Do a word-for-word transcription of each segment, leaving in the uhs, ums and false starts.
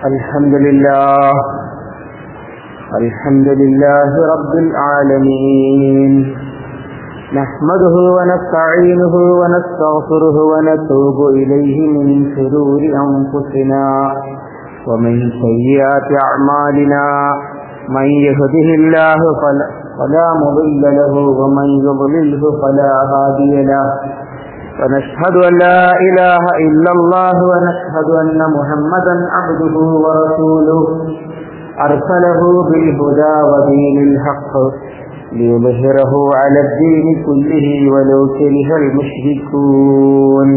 الحمد لله الحمد لله رب العالمين نحمده ونستعينه ونستغفره ونتوب إليه من شرور أنفسنا ومن سيئات أعمالنا من يهده الله فلا مضل له ومن يضلله فلا هادي له ونشهد أن لا إله إلا الله ونشهد أن محمدا عبده ورسوله أرسله بالهدى ودين الحق ليظهره على الدين كله ولو كره المشركون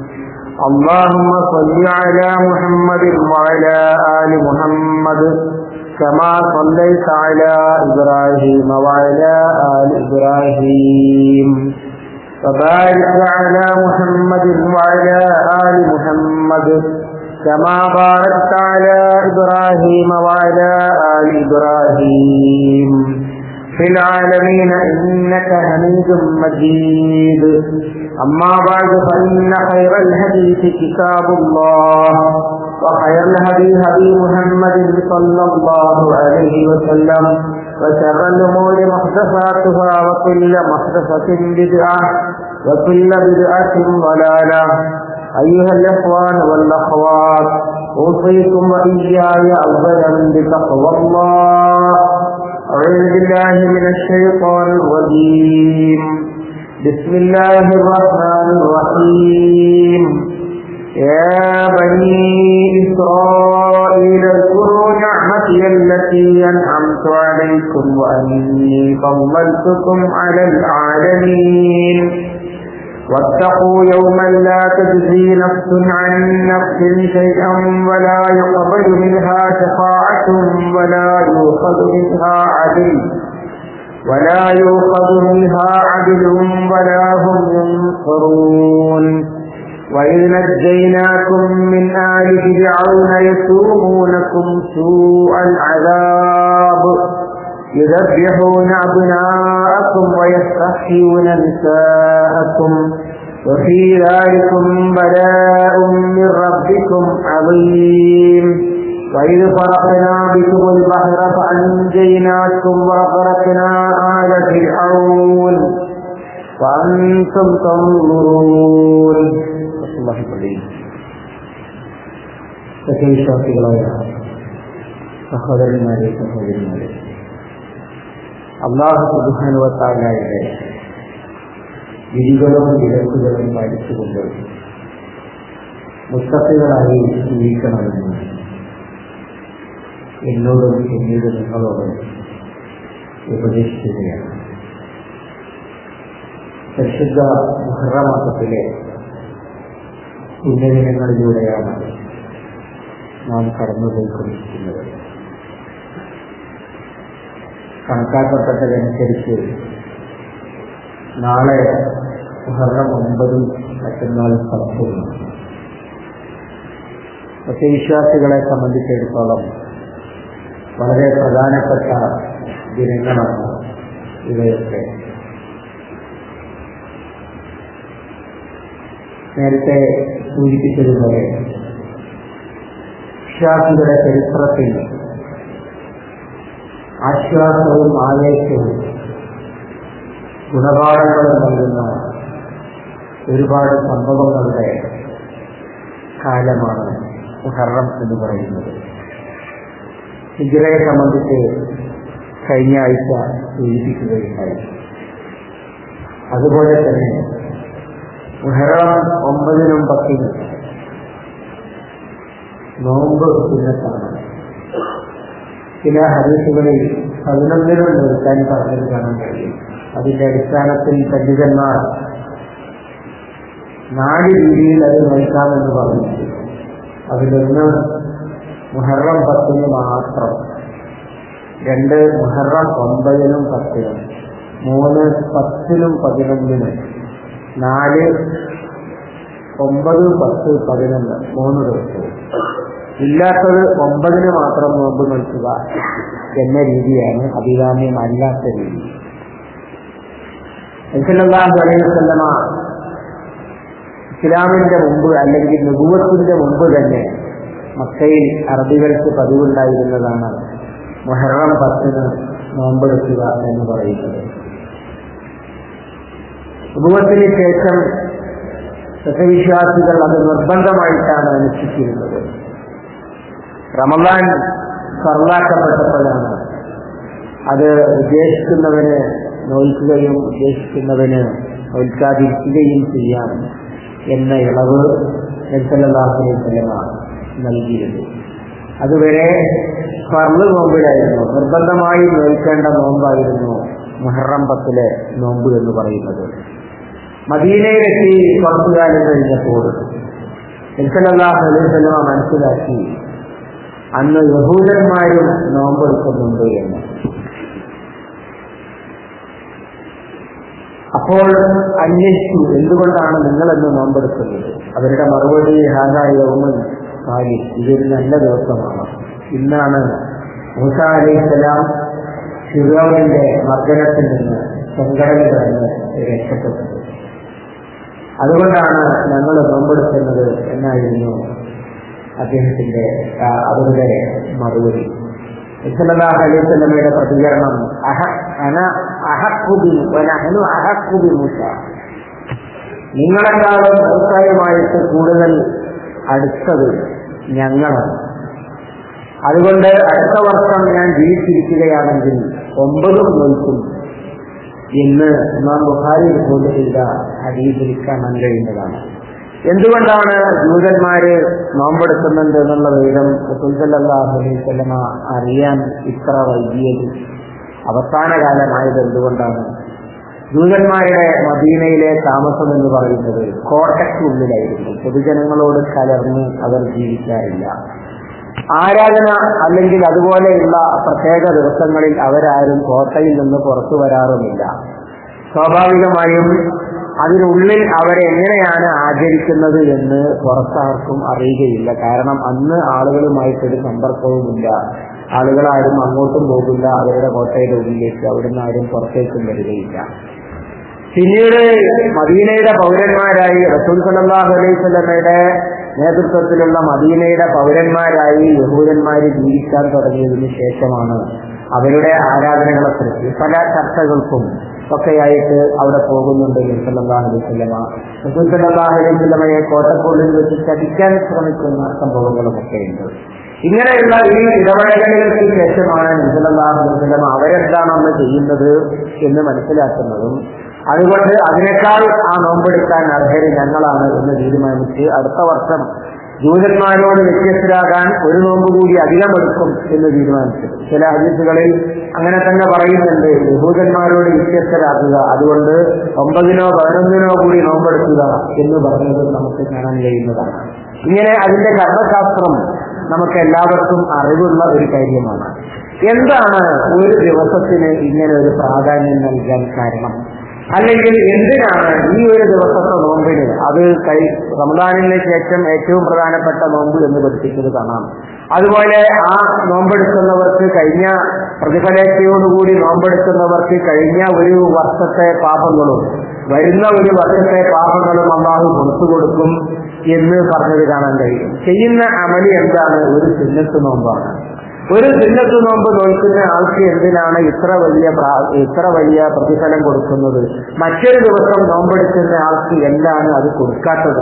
اللهم صل على محمد وعلى آل محمد كما صليت على إبراهيم وعلى آل إبراهيم وبارك على محمد وعلى آل محمد كما باركت على إبراهيم وعلى آل إبراهيم في العالمين إنك حميد مجيد أما بعد فإن خير الحديث كتاب الله وخير الهدي هدي محمد صلى الله عليه وسلم وشر الأمور محدثاتها وكل محدثة بدعة وكل بدعة ضلالة أيها الإخوان والأخوات أوصيكم وإياي أولا بتقوى الله أعوذ بالله من الشيطان الرجيم بسم الله الرحمن الرحيم يا بني إسرائيل اذكروا نعمتي التي أنعمت عليكم وأني فضلتكم على العالمين واتقوا يوما لا تجزي نفس عن نفس شيئا ولا يقبل منها شفاعة ولا يؤخذ منها عدل ولا يؤخذ منها عدل ولا هم ينصرون وإذ نجيناكم من آل فرعون يسومونكم سوء العذاب يذبحون أبناءكم ويستحيون نساءكم وفي ذلكم بلاء من ربكم عظيم وإذ فرقنا بكم البحر فأنجيناكم وأغرقنا آل فرعون وأنتم تنظرون الله عليه സഹോദരന്മാരെ സഹോദരിമാരെ അല്ലാഹു സുബ്ഹാനഹു വ തആലയുടെ വിധികളും വിലക്കുകളും പാലിച്ചുകൊണ്ട് മുത്തഖികളായി ജീവിക്കണമെന്ന് എന്നോടും പിന്നീട് നിങ്ങളോടും ഉപദേശിക്കുകയാണ്. പരിശുദ്ധ മുഹറം മാസത്തിലെ പുണ്യദിനങ്ങളിലൂടെയാണ് നാം കടന്നുപോയിക്കൊണ്ടിരിക്കുന്നത്. കണക്കാക്കപ്പെട്ടതനുസരിച്ച് നാളെ മുഹറം ഒമ്പതും മറ്റന്നാൾ പത്തും സത്യവിശ്വാസികളെ സംബന്ധിച്ചിടത്തോളം വളരെ പ്രധാനപ്പെട്ട ദിനങ്ങളാണ് ഇവയൊക്കെ. നേരത്തെ സൂചിപ്പിച്ചതുപോലെ വിശ്വാസികളുടെ ചരിത്രത്തിൽ ആശ്വാസവും ആവേശവും ഗുണപാഠങ്ങളും നൽകുന്ന ഒരുപാട് സംഭവങ്ങളുടെ കാലമാണ് മുഹറം എന്ന് പറയുന്നത്. ഹിജ്റയെ സംബന്ധിച്ച് കഴിഞ്ഞ ആഴ്ച സൂചിപ്പിക്കുകയുണ്ടായി. അതുപോലെ തന്നെ മുഹറം ഒമ്പതിനും പത്തിനും നോമ്പ് സുന്നത്താണ്. ചില ഹദീസുകളിൽ പതിനൊന്നിനും നിർത്താൻ പറഞ്ഞത് കാണാൻ കഴിയും. അതിന്റെ അടിസ്ഥാനത്തിൽ പണ്ഡിതന്മാർ നാല് രീതിയിൽ അത് നോക്കാമെന്ന് പറഞ്ഞു. അതിലൊന്ന് മുഹറം പത്തിന് മാത്രം, രണ്ട് മുഹറം ഒമ്പതിനും പത്തിനും, മൂന്ന് പത്തിനും പതിനൊന്നിനും, നാല് ഒമ്പത് പത്ത് പതിനൊന്ന് മൂന്ന് ദിവസവും. ഇല്ലാത്തത് ഒമ്പതിന് മാത്രം നോമ്പ് നോക്കുക എന്ന രീതിയാണ് അഭികാമ്യമല്ലാത്ത രീതി. സല്ലല്ലാഹു അലൈഹി വസല്ലമ ഇസ്ലാമിന്റെ മുമ്പ് അല്ലെങ്കിൽ നുബുവത്തിന്റെ മുമ്പ് തന്നെ മക്കയിൽ അറബികൾക്ക് പതിവുണ്ടായിരുന്നതാണ് മുഹറം പത്തിന് നോമ്പെടുക്കുക എന്ന് പറയുന്നത്. ഉപവത്തിന് ശേഷം സത്യവിശ്വാസികൾ അത് നിർബന്ധമായിട്ടാണ് അനുഷ്ഠിച്ചിരുന്നത്. റമദാൻ ഫർളാക്കപ്പെട്ടപ്പോഴാണ് അത് ഉദ്ദേശിക്കുന്നവന് നോൽക്കുകയും ഉദ്ദേശിക്കുന്നവന് നോൽക്കാതിരിക്കുകയും ചെയ്യാം എന്ന ഇളവ് നബി സല്ലല്ലാഹു അലൈഹി വസല്ലം നൽകിയിരുന്നു. അതുവരെ ഫർള് നോമ്പിലായിരുന്നു, നിർബന്ധമായി നോൽക്കേണ്ട നോമ്പായിരുന്നു മുഹറം പത്തിലെ നോമ്പ് എന്ന് പറയുന്നത്. മദീനയിലെത്തി കുറച്ചു കാലം കഴിഞ്ഞപ്പോൾ നബി സല്ലല്ലാഹു അലൈഹി വസല്ലം മനസ്സിലാക്കി അന്ന് യഹൂദന്മാരും നോമ്പെടുക്കുന്നുണ്ട് എന്ന്. അപ്പോൾ അന്വേഷിച്ചു, എന്തുകൊണ്ടാണ് നിങ്ങളെന്ന് നോമ്പെടുക്കുന്നത്? അവരുടെ മറുപടി ഹാദാ യൗമുൻ സാലിഹ്, ഇതൊരു നല്ല ദിവസമാണ്. ഇന്നാണ് മൂസ അലൈഹിസ്സലാം ഫിർഔനിന്റെ മർദ്ദനത്തിൽ നിന്ന് ചെങ്കടലിൽ നിന്ന് രക്ഷപ്പെട്ടത്, അതുകൊണ്ടാണ് ഞങ്ങൾ നോമ്പെടുക്കുന്നത് എന്നായിരുന്നു അദ്ദേഹത്തിന്റെ അവരുടെ മറുപടി. സല്ലല്ലാഹു അലൈഹി വസല്ലമയുടെ പ്രതികരണം മൂസ, നിങ്ങളെക്കാളും മൂസയുമായിട്ട് കൂടുതൽ അടുത്തത് ഞങ്ങളാണ്. അതുകൊണ്ട് അടുത്ത വർഷം ഞാൻ ജീവിച്ചിരിക്കുകയാണെങ്കിൽ ഒമ്പതും നോൽക്കും എന്ന് ഇമാം ബുഖാരി റിപ്പോർട്ട് ചെയ്ത ഹദീസിൽ കാണാൻ കഴിയുന്നതാണ്. എന്തുകൊണ്ടാണ് ജൂതന്മാര് നോമ്പെടുക്കുന്നുണ്ട് എന്നുള്ള വിവരം റസൂൽ സല്ലല്ലാഹു അലൈഹി വസല്ലം അറിയാൻ ഇത്ര വൈകിയത്? അവസാന കാലമായത് എന്തുകൊണ്ടാണ്? ജൂതന്മാരുടെ മദീനയിലെ താമസം എന്ന് പറയുന്നത് കോട്ടയ്ക്കുള്ളിലായിരുന്നു. പൊതുജനങ്ങളോട് കലർന്ന് അവർ ജീവിക്കാറില്ല. ആരാധന അല്ലെങ്കിൽ അതുപോലെയുള്ള പ്രത്യേക ദിവസങ്ങളിൽ അവരാരും കോട്ടയിൽ നിന്ന് പുറത്തു വരാറുമില്ല. സ്വാഭാവികമായും അതിനുള്ളിൽ അവരെ എങ്ങനെയാണ് ആചരിക്കുന്നത് എന്ന് പുറത്താർക്കും അറിയുകയില്ല. കാരണം അന്ന് ആളുകളുമായിട്ടൊരു സമ്പർക്കവുമില്ല, ആളുകളാരും അങ്ങോട്ടും പോകില്ല അവരുടെ കോട്ടയുടെ ഉള്ളിലേക്ക്, അവിടുന്ന് ആരും പുറത്തേക്കും വരികയില്ല. പിന്നീട് മദീനയുടെ പൗരന്മാരായി റസൂൽ സല്ലല്ലാഹു അലൈഹി വസല്ലമയുടെ നേതൃത്വത്തിലുള്ള മദീനയുടെ പൗരന്മാരായി യഹൂദന്മാര് ജീവിക്കാൻ തുടങ്ങിയതിനു ശേഷമാണ് അവരുടെ ആരാധനകളെക്കുറിച്ച് പല ചർച്ചകൾക്കും ഒക്കെയായിട്ട് അവിടെ പോകുന്നുണ്ട്. സല്ലല്ലാഹു അലൈഹി വസല്ലമ റസൂൽ സല്ലല്ലാഹു അലൈഹി വസല്ലമയെ കോട്ടക്കുള്ളിൽ വെച്ച് ചതിക്കാൻ ശ്രമിക്കുന്ന സംഭവങ്ങളുമൊക്കെയുണ്ട്. ഇങ്ങനെയുള്ള ഈ ഇടപെടലുകൾക്ക് ശേഷമാണ് സല്ലല്ലാഹു അലൈഹി വസല്ലമ അവരെന്താണെന്ന് ചെയ്യുന്നത് എന്ന് മനസ്സിലാക്കുന്നതും അതുകൊണ്ട് അതിനേക്കാൾ ആ നോമ്പെടുക്കാൻ അർഹര് ഞങ്ങളാണ് എന്ന് തീരുമാനിച്ച് അടുത്ത വർഷം ജൂതന്മാരോട് വ്യത്യസ്തരാകാൻ ഒരു നോമ്പ് കൂടി അധികമെടുക്കും എന്ന് തീരുമാനിച്ചു. ചില ഹദീസുകളിൽ അങ്ങനെ തന്നെ പറയുന്നുണ്ട്, യഹൂദന്മാരോട് വ്യത്യസ്തരാക്കുക, അതുകൊണ്ട് ഒമ്പതിനോ പതിനൊന്നിനോ കൂടി നോമ്പെടുക്കുക എന്ന് പറഞ്ഞത് നമുക്ക് കാണാൻ കഴിയുന്നതാണ്. ഇങ്ങനെ അതിന്റെ കർമ്മശാസ്ത്രം നമുക്ക് എല്ലാവർക്കും അറിവുള്ള ഒരു കാര്യമാണ്. എന്താണ് ഒരു ദിവസത്തിന് ഇങ്ങനെ ഒരു പ്രാധാന്യം നൽകാൻ കാരണം? അല്ലെങ്കിൽ എന്തിനാണ് ഈ ഒരു ദിവസത്തെ നോമ്പിന് അത് കൈ റമദാനിന് ശേഷം ഏറ്റവും പ്രധാനപ്പെട്ട നോമ്പ് എന്ന് പഠിപ്പിച്ചത് കാണാം. അതുപോലെ ആ നോമ്പെടുക്കുന്നവർക്ക് കഴിഞ്ഞ പ്രതിഫലേച്ഛയോടുകൂടി നോമ്പെടുക്കുന്നവർക്ക് കഴിഞ്ഞ ഒരു വർഷത്തെ പാപങ്ങളും വരുന്ന ഒരു വർഷത്തെ പാപങ്ങളും അല്ലാഹു പുറത്തു കൊടുക്കും എന്ന് പറഞ്ഞത് കാണാൻ കഴിയും. ചെയ്യുന്ന അമലി എന്താണ്? ഒരു സുന്നത്ത് നോമ്പാണ്. ഒരു സുന്നത്ത് നോമ്പ് നോക്കുന്ന ആൾക്ക് എന്തിനാണ് ഇത്ര വലിയ ഇത്ര വലിയ പ്രതിഫലം കൊടുക്കുന്നത്? മറ്റൊരു ദിവസം നോമ്പെടുക്കുന്ന ആൾക്ക് എന്താണ് അത് കൊടുക്കാത്തത്?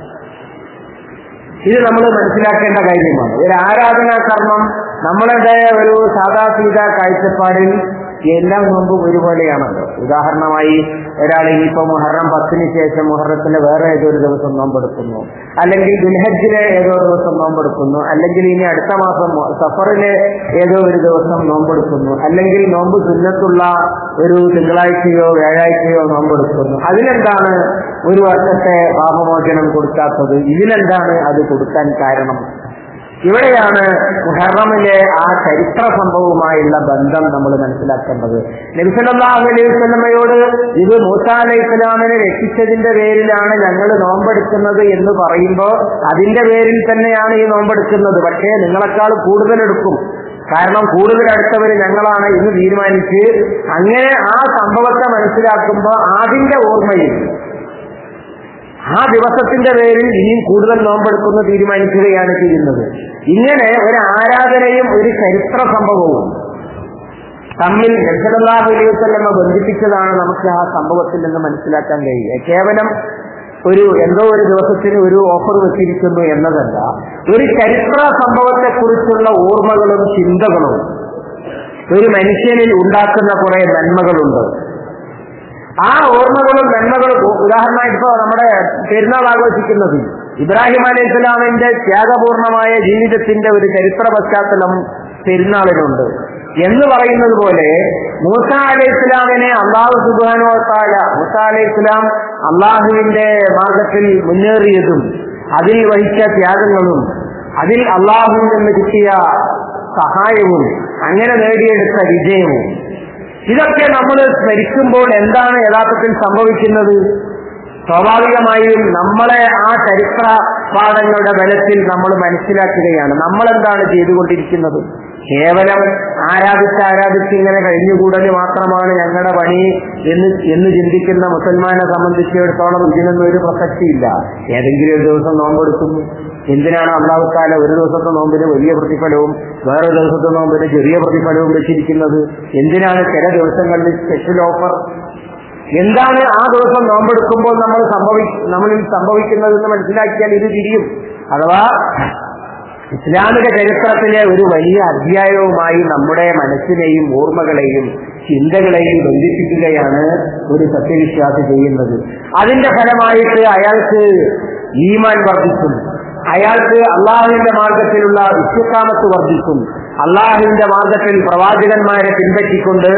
ഇത് നമ്മൾ മനസ്സിലാക്കേണ്ട കാര്യമാണ്. ഒരു ആരാധനാ കർമ്മം നമ്മളുടെ ഒരു സാധാ സീതാ കാഴ്ചപ്പാടിൽ എല്ലാ നോമ്പും ഒരുപോലെയാണല്ലോ. ഉദാഹരണമായി ഒരാൾ ഇനിയിപ്പോ മുഹറം പത്തിന് ശേഷം മുഹറത്തിന് വേറെ ഏതോ ഒരു ദിവസം നോമ്പെടുക്കുന്നു, അല്ലെങ്കിൽ ദുൽഹജ്ജിലെ ഏതോ ദിവസം നോമ്പെടുക്കുന്നു, അല്ലെങ്കിൽ ഇനി അടുത്ത മാസം സഫറിലെ ഏതോ ഒരു ദിവസം നോമ്പെടുക്കുന്നു, അല്ലെങ്കിൽ നോമ്പ് സുന്നത്തുള്ള ഒരു തിങ്കളാഴ്ചയോ വ്യാഴാഴ്ചയോ നോമ്പെടുക്കുന്നു. അതിലെന്താണ് ഒരു വർഷത്തെ പാപമോചനം കൊടുക്കാത്തത്? ഇതിലെന്താണ് അത് കൊടുക്കാൻ കാരണം? ഇവിടെയാണ് മുഹറമിലെ ആ ചരിത്ര സംഭവവുമായുള്ള ബന്ധം നമ്മൾ മനസ്സിലാക്കേണ്ടത്. നബി സല്ലല്ലാഹു അലൈഹി വസല്ലമയോട് ഇത് മൂസാ അലൈഹിസ്സലാമിനെ രക്ഷിച്ചതിന്റെ പേരിലാണ് ഞങ്ങൾ നോമ്പെടുക്കുന്നത് എന്ന് പറയുമ്പോൾ അതിന്റെ പേരിൽ തന്നെയാണ് ഈ നോമ്പെടുക്കുന്നത്. പക്ഷേ നിങ്ങളെക്കാൾ കൂടുതലെടുക്കും, കാരണം കൂടുതൽ അടുത്തവർ ഞങ്ങളാണ് എന്ന് തീരുമാനിച്ച് അങ്ങനെ ആ സംഭവത്തെ മനസ്സിലാക്കുമ്പോൾ അതിന്റെ ഓർമ്മയിൽ ആ ദിവസത്തിന്റെ പേരിൽ ഇനിയും കൂടുതൽ നോമ്പെടുക്കുന്ന തീരുമാനിക്കുകയാണ് ചെയ്യുന്നത്. ഇങ്ങനെ ഒരു ആരാധനയും ഒരു ചരിത്ര സംഭവവും തമ്മിൽ നബി സല്ലല്ലാഹു അലൈഹി വസല്ലം ബന്ധിപ്പിച്ചതാണ് നമുക്ക് ആ സംഭവത്തിൽ നിന്ന് മനസ്സിലാക്കാൻ കഴിയുക. കേവലം ഒരു എന്തോ ഒരു ദിവസത്തിന് ഒരു ഓഫർ വെച്ചിരിക്കുന്നു എന്നതല്ല, ഒരു ചരിത്ര സംഭവത്തെക്കുറിച്ചുള്ള ഓർമ്മകളും ചിന്തകളും ഒരു മനുഷ്യനിൽ ഉണ്ടാക്കുന്ന കുറെ നന്മകളുണ്ട്. ആ ഓർമ്മകളും നന്മകളും ഉദാഹരണമായി ഇപ്പോ നമ്മുടെ പെരുന്നാൾ ആഘോഷിക്കുന്നത് ഇബ്രാഹിം അലൈഹി ഇസ്ലാമിന്റെ ത്യാഗപൂർണമായ ജീവിതത്തിന്റെ ഒരു ചരിത്ര പശ്ചാത്തലം പെരുന്നാളിനുണ്ട് എന്ന് പറയുന്നത് പോലെ മൂസാ അലൈഹി ഇസ്ലാമിനെ അള്ളാഹു സുബ്ഹാനഹു വ തആല മൂസാ അലൈഹി ഇസ്ലാം അള്ളാഹുവിന്റെ മാർഗത്തിൽ മുന്നേറിയതും അതിൽ വഹിച്ച ത്യാഗങ്ങളും അതിൽ അള്ളാഹുവിൽ നിന്ന് കിട്ടിയ സഹായവും അങ്ങനെ നേടിയെടുത്ത വിജയവും ഇതൊക്കെ നമ്മൾ സ്മരിക്കുമ്പോൾ എന്താണ് യഥാർത്ഥത്തിൽ സംഭവിക്കുന്നത്? സ്വാഭാവികമായും നമ്മളെ ആ ചരിത്ര പാഠങ്ങളുടെ ബലത്തിൽ നമ്മൾ മനസ്സിലാക്കുകയാണ് നമ്മളെന്താണ് ചെയ്തുകൊണ്ടിരിക്കുന്നത്. കേവലം ആരാധിച്ച് ആരാധിച്ച് ഇങ്ങനെ കഴിഞ്ഞുകൂടൽ മാത്രമാണ് ഞങ്ങളുടെ പണി എന്ന് എന്ന് ചിന്തിക്കുന്ന മുസൽമാനെ സംബന്ധിച്ചിടത്തോളം ഇതിനൊന്നും ഒരു പ്രസക്തിയില്ല. ഏതെങ്കിലും ഒരു ദിവസം നോമ്പെടുക്കുന്നു. എന്തിനാണ് അല്ലാഹു തആല ഒരു ദിവസത്തെ നോമ്പിന് വലിയ പ്രതിഫലവും വേറൊരു ദിവസത്തെ നോമ്പിന് ചെറിയ പ്രതിഫലവും വെച്ചിരിക്കുന്നത്? എന്തിനാണ് ചില ദിവസങ്ങളിൽ സ്പെഷ്യൽ ഓഫർ? എന്താണ് ആ ദിവസം നോമ്പെടുക്കുമ്പോൾ നമ്മൾ സംഭവി നമ്മളിൽ സംഭവിക്കുന്നതെന്ന് മനസ്സിലാക്കിയാൽ ഇത് തിരിയും. അഥവാ ഇസ്ലാമിക ചരിത്രത്തിലെ ഒരു വലിയ അധ്യായവുമായി നമ്മുടെ മനസ്സിനെയും ഓർമ്മകളെയും ചിന്തകളെയും ബന്ധിപ്പിക്കുകയാണ് ഒരു സത്യവിശ്വാസി ചെയ്യുന്നത്. അതിന്റെ ഫലമായിട്ട് അയാൾക്ക് ഈമാൻ വർദ്ധിക്കും, അയാൾക്ക് അള്ളാഹുവിന്റെ മാർഗത്തിലുള്ള ഇസ്തിഖാമത്ത് വർദ്ധിക്കും, അള്ളാഹുവിന്റെ മാർഗത്തിൽ പ്രവാചകന്മാരെ പിൻപറ്റിക്കൊണ്ട്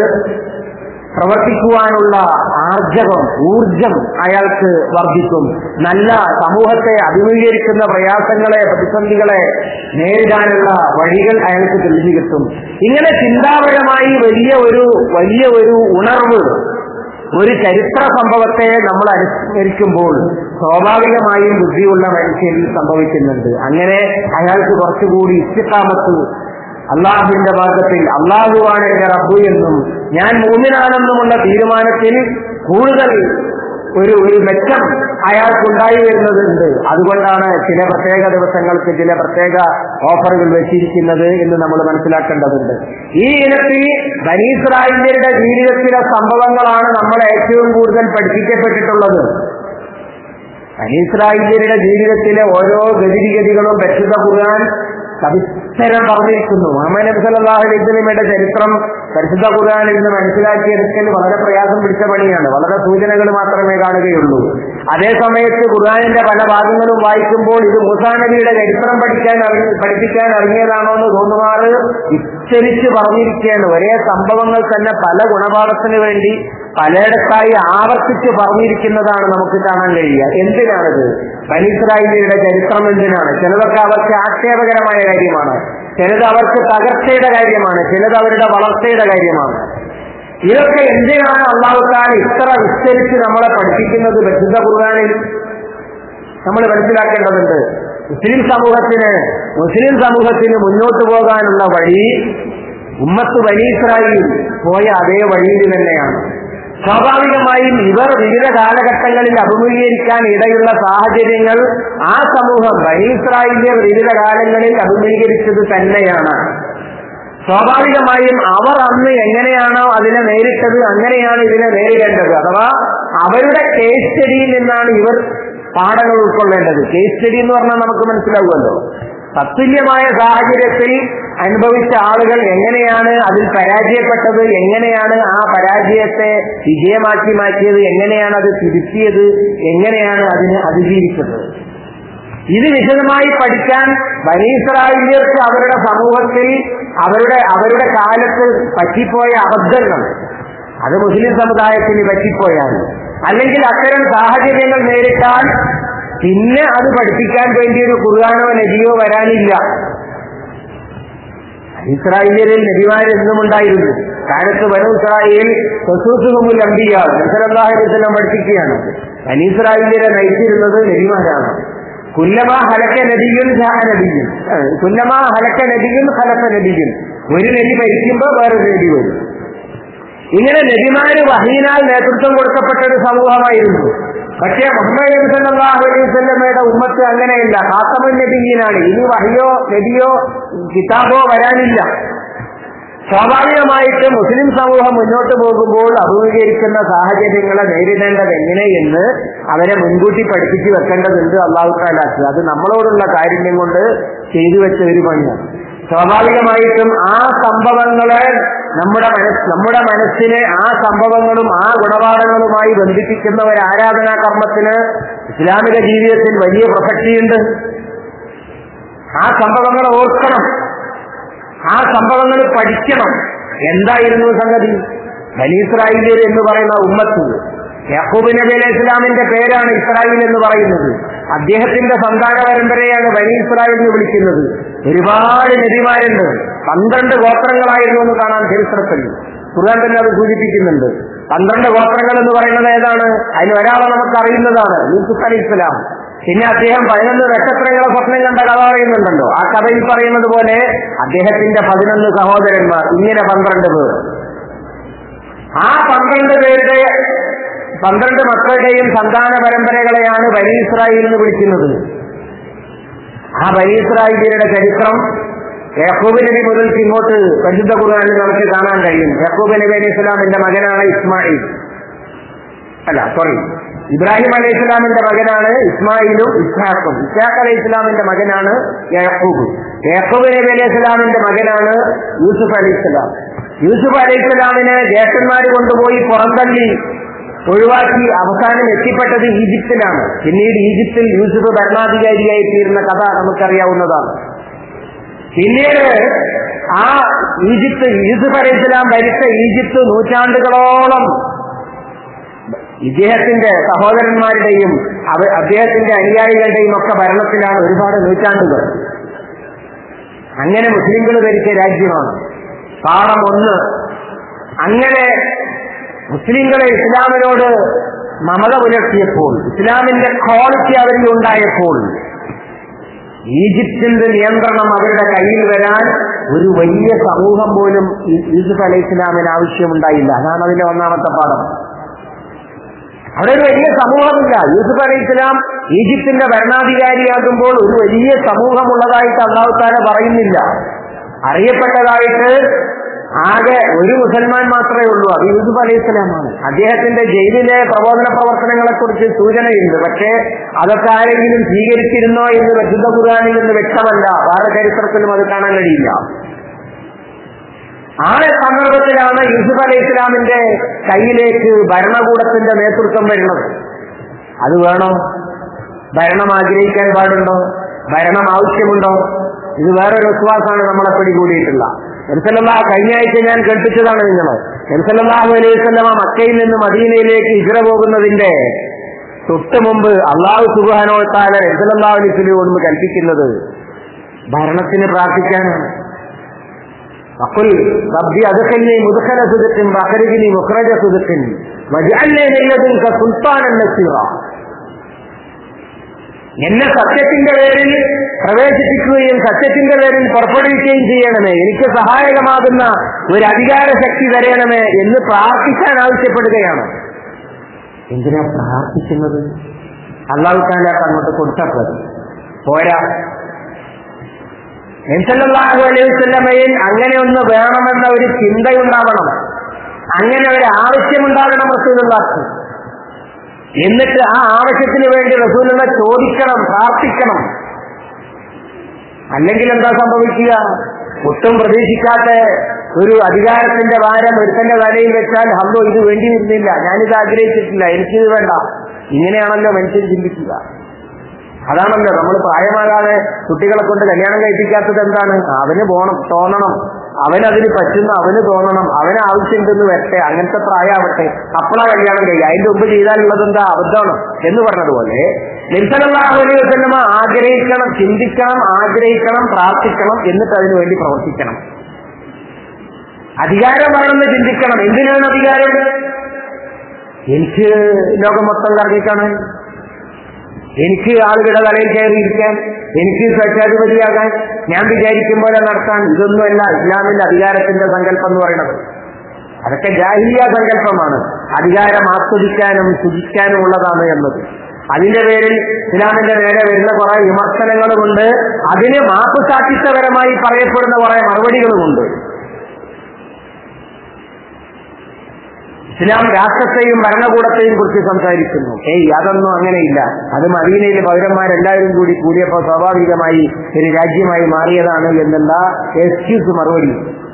പ്രവർത്തിക്കുവാനുള്ള ആർജവം ഊർജം അയാൾക്ക് വർദ്ധിക്കും. നല്ല സമൂഹത്തെ അഭിമുഖീകരിക്കുന്ന പ്രയാസങ്ങളെ പ്രതിസന്ധികളെ നേരിടാനുള്ള വഴികൾ അയാൾക്ക് തെളിഞ്ഞു കിട്ടും. ഇങ്ങനെ ചിന്താപരമായി വലിയ ഒരു വലിയ ഒരു ഉണർവ് ഒരു ചരിത്ര സംഭവത്തെ നമ്മൾ അനുസ്മരിക്കുമ്പോൾ സ്വാഭാവികമായും ബുദ്ധിയുള്ള മനുഷ്യരിൽ സംഭവിക്കുന്നുണ്ട്. അങ്ങനെ അയാൾക്ക് കുറച്ചുകൂടി ഇസ്തിഖാമത്ത് അള്ളാഹുവിന്റെ മാർഗത്തിൽ അള്ളാഹുവാണ് എന്റെ റബ്ബ് എന്നും ഞാൻ മുഅ്മിനാണെന്നുമുള്ള തീരുമാനത്തിൽ കൂടുതൽ ഒരു ഒരു മെച്ചം അയാൾക്കുണ്ടായി വരുന്നതുണ്ട്. അതുകൊണ്ടാണ് ചില പ്രത്യേക ദിവസങ്ങൾക്ക് ചില പ്രത്യേക ഓഫറുകൾ വെച്ചിരിക്കുന്നത് എന്ന് നമ്മൾ മനസ്സിലാക്കേണ്ടതുണ്ട്. ഈ ഇനത്തിൽ ബനീ ഇസ്രായേൽയരുടെ ജീവിതത്തിലെ സംഭവങ്ങളാണ് നമ്മൾ ഏറ്റവും കൂടുതൽ പഠിപ്പിക്കപ്പെട്ടിട്ടുള്ളത്. ബനീ ഇസ്രായേൽയരുടെ ജീവിതത്തിലെ ഓരോ ഗതിവിഗതികളും പരിശുദ്ധ ഖുർആൻ സവിസ്തരം പറഞ്ഞിരിക്കുന്നു. മുഹമ്മദ് നബി സല്ലല്ലാഹു അലൈഹി വസല്ലമയുടെ ചരിത്രം പരിശുദ്ധ ഖുർആനിൽ നിന്ന് മനസ്സിലാക്കിയെടുക്കൽ വളരെ പ്രയാസം പിടിച്ച പണിയാണ്. വളരെ സൂചനകൾ മാത്രമേ കാണുകയുള്ളൂ. അതേ സമയത്ത് ഖുർആനിന്റെ പല ഭാഗങ്ങളും വായിക്കുമ്പോൾ ഇത് മൂസാ നബിയുടെ ചരിത്രം പഠിക്കാൻ പഠിപ്പിക്കാൻ ഇറങ്ങിയതാണോ എന്ന് തോന്നുമാറ് വിസ്തരിച്ച് പറഞ്ഞിരിക്കുകയാണ്. ഒരേ സംഭവങ്ങൾ തന്നെ പല ഗുണപാഠത്തിന് വേണ്ടി പലയിടത്തായി ആവർത്തിച്ച് പറഞ്ഞിരിക്കുന്നതാണ് നമുക്ക് കാണാൻ കഴിയുക. എന്തിനാണിത്? ബനീ ഇസ്രായേൽയരുടെ ചരിത്രം എന്തിനാണ്? ചിലതൊക്കെ അവർക്ക് ആക്ഷേപകരമായ കാര്യമാണ്, ചിലത് അവർക്ക് തകർച്ചയുടെ കാര്യമാണ്, ചിലത് അവരുടെ വളർച്ചയുടെ കാര്യമാണ്. ഇതൊക്കെ എന്തിനാണ് അല്ലാഹു തആല ഇത്ര വിസ്തരിച്ച് നമ്മളെ പഠിപ്പിക്കുന്നത്? പരിശുദ്ധ ഖുർആനിൽ നമ്മൾ മനസ്സിലാക്കേണ്ടതുണ്ട്. മുസ്ലിം സമൂഹത്തിന് മുസ്ലിം സമൂഹത്തിന് മുന്നോട്ട് പോകാനുള്ള വഴി ഉമ്മത്ത് ബനീ ഇസ്രായേൽ പോയ അതേ വഴിയിൽ തന്നെയാണ്. സ്വാഭാവികമായും ഇവർ വിവിധ കാലഘട്ടങ്ങളിൽ അഭിമുഖീകരിക്കാൻ ഇടയുള്ള സാഹചര്യങ്ങൾ ആ സമൂഹം ബനീ ഇസ്രായേൽയർ വിവിധ കാലങ്ങളിൽ അഭിമുഖീകരിച്ചത് തന്നെയാണ്. സ്വാഭാവികമായും അവർ അന്ന് എങ്ങനെയാണോ അതിനെ നേരിട്ടത് അങ്ങനെയാണ് ഇതിനെ നേരിടേണ്ടത്. അഥവാ അവരുടെ കേസ് സ്റ്റഡിയിൽ നിന്നാണ് ഇവർ പാഠങ്ങൾ ഉൾക്കൊള്ളേണ്ടത്. കേസ് സ്റ്റഡി എന്ന് പറഞ്ഞാൽ നമുക്ക് മനസ്സിലാകുമല്ലോ. തത്തുല്യമായ സാഹചര്യത്തിൽ അനുഭവിച്ച ആളുകൾ എങ്ങനെയാണ് അതിൽ പരാജയപ്പെട്ടത്, എങ്ങനെയാണ് ആ പരാജയത്തെ വിജയമാക്കി മാറ്റിയത്, എങ്ങനെയാണ് അത് തിരുത്തിയത്, എങ്ങനെയാണ് അതിനെ അതിജീവിച്ചത്. ഇത് വിശദമായി പഠിക്കാൻ ബനീ ഇസ്രായേൽയർക്ക് അവരുടെ സമൂഹത്തിൽ അവരുടെ അവരുടെ കാലത്ത് പറ്റിപ്പോയ അബദ്ധങ്ങൾ അത് മുസ്ലിം സമുദായത്തിന് പറ്റിപ്പോയാണ്. അല്ലെങ്കിൽ അത്തരം സാഹചര്യങ്ങൾ നേരിട്ടാൽ പിന്നെ അത് പഠിപ്പിക്കാൻ വേണ്ടി ഒരു ഖുർആനോ നബിയോ വരാനില്ല. ഇസ്രായേലിൽ നബിമാരെന്നും ഉണ്ടായിരുന്നു. കാലത്ത് ബനൂ ഇസ്രായേൽ ഖുസൂസുഹുൽ അംബിയ സല്ലല്ലാഹു അലൈഹി വസല്ലം പഠിപ്പിക്കുകയാണ്. ബനീ ഇസ്രായേലിനെ നയിച്ചിരുന്നത് നബിമാരാണ്. കുല്ലമാ ഹലക നബിയുൻ ജാഅ നബിയുൻ, കുല്ലമാ ഹലക നബിയുൻ ഖലഫ നബിയുൻ. ഒരു നബി മരിക്കുമ്പോൾ വേറൊരു നബി വരും. ഇങ്ങനെ നബിമാര് വഹീനാൽ നേതൃത്വം കൊടുക്കപ്പെട്ട ഒരു സമൂഹമായിരുന്നു. പക്ഷേ മുഹമ്മദ് നബി സല്ലല്ലാഹു അലൈഹി വസല്ലമയുടെ ഉമ്മത്ത് അങ്ങനെയല്ല. ഖാത്തമുൻ നബിയ്യീനാണ്. ഇനി വഹയോ നബിയോ കിതാബോ വരാനില്ല. സ്വാഭാവികമായിട്ട് മുസ്ലിം സമൂഹം മുന്നോട്ട് പോകുമ്പോൾ അഭിമുഖീകരിക്കുന്ന സാഹചര്യങ്ങളെ നേരിടേണ്ടത് എങ്ങനെയെന്ന് അവരെ മുൻകൂട്ടി പഠിപ്പിച്ചു വെക്കേണ്ടതുണ്ട് അല്ലാഹു തആല. അത് നമ്മളോടുള്ള കാരുണ്യം കൊണ്ട് ചെയ്തു വെച്ച ഒരു പണിയാണ്. സ്വാഭാവികമായിട്ടും ആ സംഭവങ്ങളെ നമ്മുടെ മനസ് നമ്മുടെ മനസ്സിനെ ആ സംഭവങ്ങളും ആ ഗുണപാഠങ്ങളുമായി ബന്ധിപ്പിക്കുന്ന ഒരു ആരാധനാ കർമ്മത്തിന് ഇസ്ലാമിക ജീവിതത്തിൽ വലിയ പ്രസക്തിയുണ്ട്. ആ സംഭവങ്ങൾ ഓർക്കണം, ആ സംഭവങ്ങൾ പഠിക്കണം. എന്തായിരുന്നു സംഗതി? ബനി ഇസ്രായേൽ എന്ന് പറയുന്ന ഉമ്മത്ത്, യാക്കൂബ് നബി അലൈഹി ഇസ്ലാമിന്റെ പേരാണ് ഇസ്രായേൽ എന്ന് പറയുന്നത്. അദ്ദേഹത്തിന്റെ സന്താന പരമ്പരയാണ് ബനി ഇസ്രായേൽ എന്ന് വിളിക്കുന്നത്. ഒരുപാട് നബിമാരുണ്ട്. പന്ത്രണ്ട് ഗോത്രങ്ങളായിരുന്നു എന്ന് കാണാൻ ചരിത്രത്തിൽ. ഖുർആൻ തന്നെ അത് സൂചിപ്പിക്കുന്നുണ്ട്. പന്ത്രണ്ട് ഗോത്രങ്ങൾ എന്ന് പറയുന്നത് ഏതാണ്? അതിന് ഒരാളെ നമുക്ക് അറിയുന്നതാണ്, യൂസുഫ് അലൈഹി ഇസ്ലാം. പിന്നെ അദ്ദേഹം പതിനൊന്ന് നക്ഷത്രങ്ങളെ സ്വപ്നം കണ്ട കഥ പറയുന്നുണ്ടല്ലോ. ആ കഥയിൽ പറയുന്നത് പോലെ അദ്ദേഹത്തിന്റെ പതിനൊന്ന് സഹോദരന്മാർ, ഇങ്ങനെ പന്ത്രണ്ട് പേർ. ആ പന്ത്രണ്ട് പേരുടെ പന്ത്രണ്ട് മക്കളുടെയും സന്താന പരമ്പരകളെയാണ് ബനി ഇസ്രായേൽ എന്ന് വിളിക്കുന്നത്. ആ ബനി ഇസ്രായേലിയുടെ ചരിത്രം യാക്കൂബ് നബി മുതൽക്ക് ഇങ്ങോട്ട് പരിശുദ്ധ ഖുർആനിൽ നമുക്ക് കാണാൻ കഴിയും. യാക്കൂബ് നബി അലൈഹി ഇസ്ലാമിന്റെ മകനാണ് ഇസ്മായിൽ, അല്ല സോറി ഇബ്രാഹിം അലൈഹി ഇസ്ലാമിന്റെ മകനാണ് ഇസ്മായിലും ഇസ്ഹാഖും. ഇസ്ഹാഖ് അലൈഹി ഇസ്ലാമിന്റെ മകനാണ് യാക്കൂബ്. യാക്കൂബ് നബി അലൈഹി ഇസ്ലാമിന്റെ മകനാണ് യൂസുഫ് അലൈഹി ഇസ്ലാം. യൂസുഫ് അലൈഹി ഇസ്ലാമിനെ ജ്യേഷ്ഠന്മാർ കൊണ്ടുപോയി പുറന്തള്ളി ഒഴിവാക്കി അവസാനം എത്തിപ്പെട്ടത് ഈജിപ്തിലാണ്. പിന്നീട് ഈജിപ്തിൽ യൂസുഫ് ഭരണാധികാരിയായി തീരുന്ന കഥ നമുക്കറിയാവുന്നതാണ്. പിന്നീട് ആ ഈജിപ്ത് യൂസുഫ് അലൈഹി ഇസ്ലാം ഭരിച്ച ഈജിപ്ത് നൂറ്റാണ്ടുകളോളം ഇദ്ദേഹത്തിന്റെ സഹോദരന്മാരുടെയും അദ്ദേഹത്തിന്റെ അനുയായികളുടെയും ഒക്കെ ഭരണത്തിലാണ് ഒരുപാട് നൂറ്റാണ്ടുകൾ. അങ്ങനെ മുസ്ലിങ്ങൾ ഭരിച്ച രാജ്യമാണ്. പാഠം ഒന്ന്, അങ്ങനെ മുസ്ലിങ്ങളെ ഇസ്ലാമിനോട് മമത പുലർത്തിയപ്പോൾ, ഇസ്ലാമിന്റെ ക്വാളിറ്റി അവരിൽ ഉണ്ടായപ്പോൾ, ഈജിപ്തിന്റെ നിയന്ത്രണം അവരുടെ കയ്യിൽ വരാൻ ഒരു വലിയ സമൂഹം പോലും യൂസുഫ് അലൈഹി ഇസ്ലാമിന് ആവശ്യമുണ്ടായില്ല. അതാണ് അതിന്റെ ഒന്നാമത്തെ പാഠം. അവിടെ ഒരു വലിയ സമൂഹമില്ല. യൂസുഫ് അലൈഹി ഇസ്ലാം ഈജിപ്തിന്റെ ഭരണാധികാരിയാകുമ്പോൾ ഒരു വലിയ സമൂഹമുള്ളതായിട്ട് അല്ലാഹു തആല പറയുന്നില്ല. അറിയപ്പെട്ടതായിട്ട് ആകെ ഒരു മുസൽമാൻ മാത്രമേ ഉള്ളൂ, അത് യൂസുഫ് അലൈഹി ഇസ്ലാമാണ്. അദ്ദേഹത്തിന്റെ ജയിലിലെ പ്രബോധന പ്രവർത്തനങ്ങളെ കുറിച്ച് സൂചനയുണ്ട്. പക്ഷേ അതൊക്കെ ആരെങ്കിലും സ്വീകരിച്ചിരുന്നോ എന്ന് പരിശുദ്ധ ഖുർആനിൽ നിന്ന് വ്യക്തമല്ല. വേറെ ചരിത്രത്തിലും അത് കാണാൻ കഴിയില്ല. ആ സന്ദർഭത്തിലാണ് യൂസുഫ് അലൈഹി ഇസ്ലാമിന്റെ കയ്യിലേക്ക് ഭരണകൂടത്തിന്റെ നേതൃത്വം വരുന്നത്. അത് വേണോ? ഭരണം ആഗ്രഹിക്കാൻ പാടുണ്ടോ? ഭരണം ആവശ്യമുണ്ടോ? ഇത് വേറൊരു വിശ്വാസമാണ് നമ്മളെ പിടികൂടിയിട്ടുള്ള. നബിസല്ലല്ലാഹു കഴിഞ്ഞ ആഴ്ച ഞാൻ കേൾപ്പിച്ചതാണ് നിങ്ങൾ. നബിസല്ലല്ലാഹു അലൈഹി വസല്ലമ മക്കയിൽ നിന്ന് മദീനയിലേക്ക് ഹിജ്റ പോകുന്നതിന്റെ തൊട്ട് മുമ്പ് അല്ലാഹു സുബ്ഹാനഹു വ തആല നബിസല്ലല്ലാഹു അലൈഹി വസല്ലമയോട് കൽപ്പിക്കുന്നത് ഭരണത്തിന് പ്രാർത്ഥിക്കാനാണ്. അഖുൽ റബ്ബി അദ്ഖിൽനി മുദ്ഖല സിദ്ഖിൻ വഅഖ്രിജ്നി മുഖ്റജ സിദ്ഖിൻ വജ്അൽനി മിൻ ലദുൻക സുൽത്താനൻ നസീറ. എന്നെ സത്യത്തിന്റെ പേരിൽ പ്രവേശിപ്പിക്കുകയും സത്യത്തിന്റെ പേരിൽ പുറപ്പെടുവിക്കുകയും ചെയ്യണമേ, എനിക്ക് സഹായകമാകുന്ന ഒരു അധികാര ശക്തി തരയണമേ എന്ന് പ്രാർത്ഥിക്കാൻ ആവശ്യപ്പെടുകയാണ്. എന്തിനാ പ്രാർത്ഥിക്കുന്നത്? അല്ലാഹു തആല അങ്ങോട്ട് കൊടുത്തപ്പോൾ പോരാ. നബി സല്ലല്ലാഹു അലൈഹി വസല്ലമയിൽ അങ്ങനെ ഒന്ന് വേണമെന്ന ഒരു ചിന്തയുണ്ടാവണം, അങ്ങനെ ഒരു ആവശ്യമുണ്ടാകണം റസൂലുള്ളാഹിക്ക്. എന്നിട്ട് ആ ആവശ്യത്തിന് വേണ്ടി റസൂലുള്ള ചോദിക്കണം, പ്രാർത്ഥിക്കണം. അല്ലെങ്കിൽ എന്താ സംഭവിക്കുക? ഒട്ടും പ്രതീക്ഷിക്കാത്ത ഒരു അധികാരത്തിന്റെ ഭാരം ഒരുത്തന്റെ തലയിൽ വെച്ചാൽ അല്ലോ ഇത് വേണ്ടി വരുന്നില്ല, ഞാനിത് ആഗ്രഹിച്ചിട്ടില്ല, എനിക്കിത് വേണ്ട, ഇങ്ങനെയാണല്ലോ മനുഷ്യൻ ചിന്തിക്കുക. അതാണല്ലോ നമ്മൾ പ്രായമാകാതെ കുട്ടികളെ കൊണ്ട് കല്യാണം കഴിപ്പിക്കാത്തത്. എന്താണ്? അവന് പോണം, തോന്നണം, അവനതിന് പറ്റുന്ന അവന് തോന്നണം, അവന് ആവശ്യമുണ്ടെന്ന് വരട്ടെ, അങ്ങനത്തെ പ്രായമാവട്ടെ, അപ്പോഴാ കല്യാണം കഴിക്കുക. അതിന്റെ മുമ്പ് ചെയ്താലുള്ളത് എന്താ? അബദ്ധമാണ് എന്ന് പറഞ്ഞതുപോലെ നബി സല്ലല്ലാഹു അലൈഹി വസല്ലമ ആഗ്രഹിക്കണം, ചിന്തിക്കണം, ആഗ്രഹിക്കണം, പ്രാർത്ഥിക്കണം, എന്നിട്ട് അതിനു വേണ്ടി പ്രവർത്തിക്കണം. അധികാരം വേണമെന്ന് ചിന്തിക്കണം. എന്തിനാണ് അധികാരം? എനിക്ക് ലോകം മൊത്തം കറങ്ങിക്കാണാൻ, എനിക്ക് ആളുകളുടെ തലയിൽ കയറിയിരിക്കാൻ, എനിക്ക് സ്വേച്ഛാധിപതിയാകാൻ, ഞാൻ വിചാരിക്കും പോലെ നടത്താൻ. ഇതൊന്നുമല്ല ഇസ്ലാമിന്റെ അധികാരത്തിന്റെ സങ്കല്പം എന്ന് പറയുന്നത്. അതൊക്കെ ജാഹിലിയ സങ്കല്പമാണ്. അധികാരം ആസ്വദിക്കാനും സുഖിക്കാനും ഉള്ളതാണ് എന്നത്. അതിന്റെ പേരിൽ ഇസ്ലാമിന്റെ നേരെ വരുന്ന കുറെ വിമർശനങ്ങളുമുണ്ട്. അതിന് മാപ്പുസാക്ഷിത്വപരമായി പറയപ്പെടുന്ന കുറെ മറുപടികളുമുണ്ട്. ഇസ്ലാം രാഷ്ട്രത്തെയും ഭരണകൂടത്തെയും കുറിച്ച് സംസാരിക്കുന്നു. ഏയ് അതൊന്നും അങ്ങനെയില്ല, അത് മദീനയിലെ പൗരന്മാരെല്ലാവരും കൂടി കൂടിയപ്പോൾ സ്വാഭാവികമായി ഒരു രാജ്യമായി മാറിയതാണ് എന്നുള്ള എക്സ്ക്യൂസ് മറുപടി.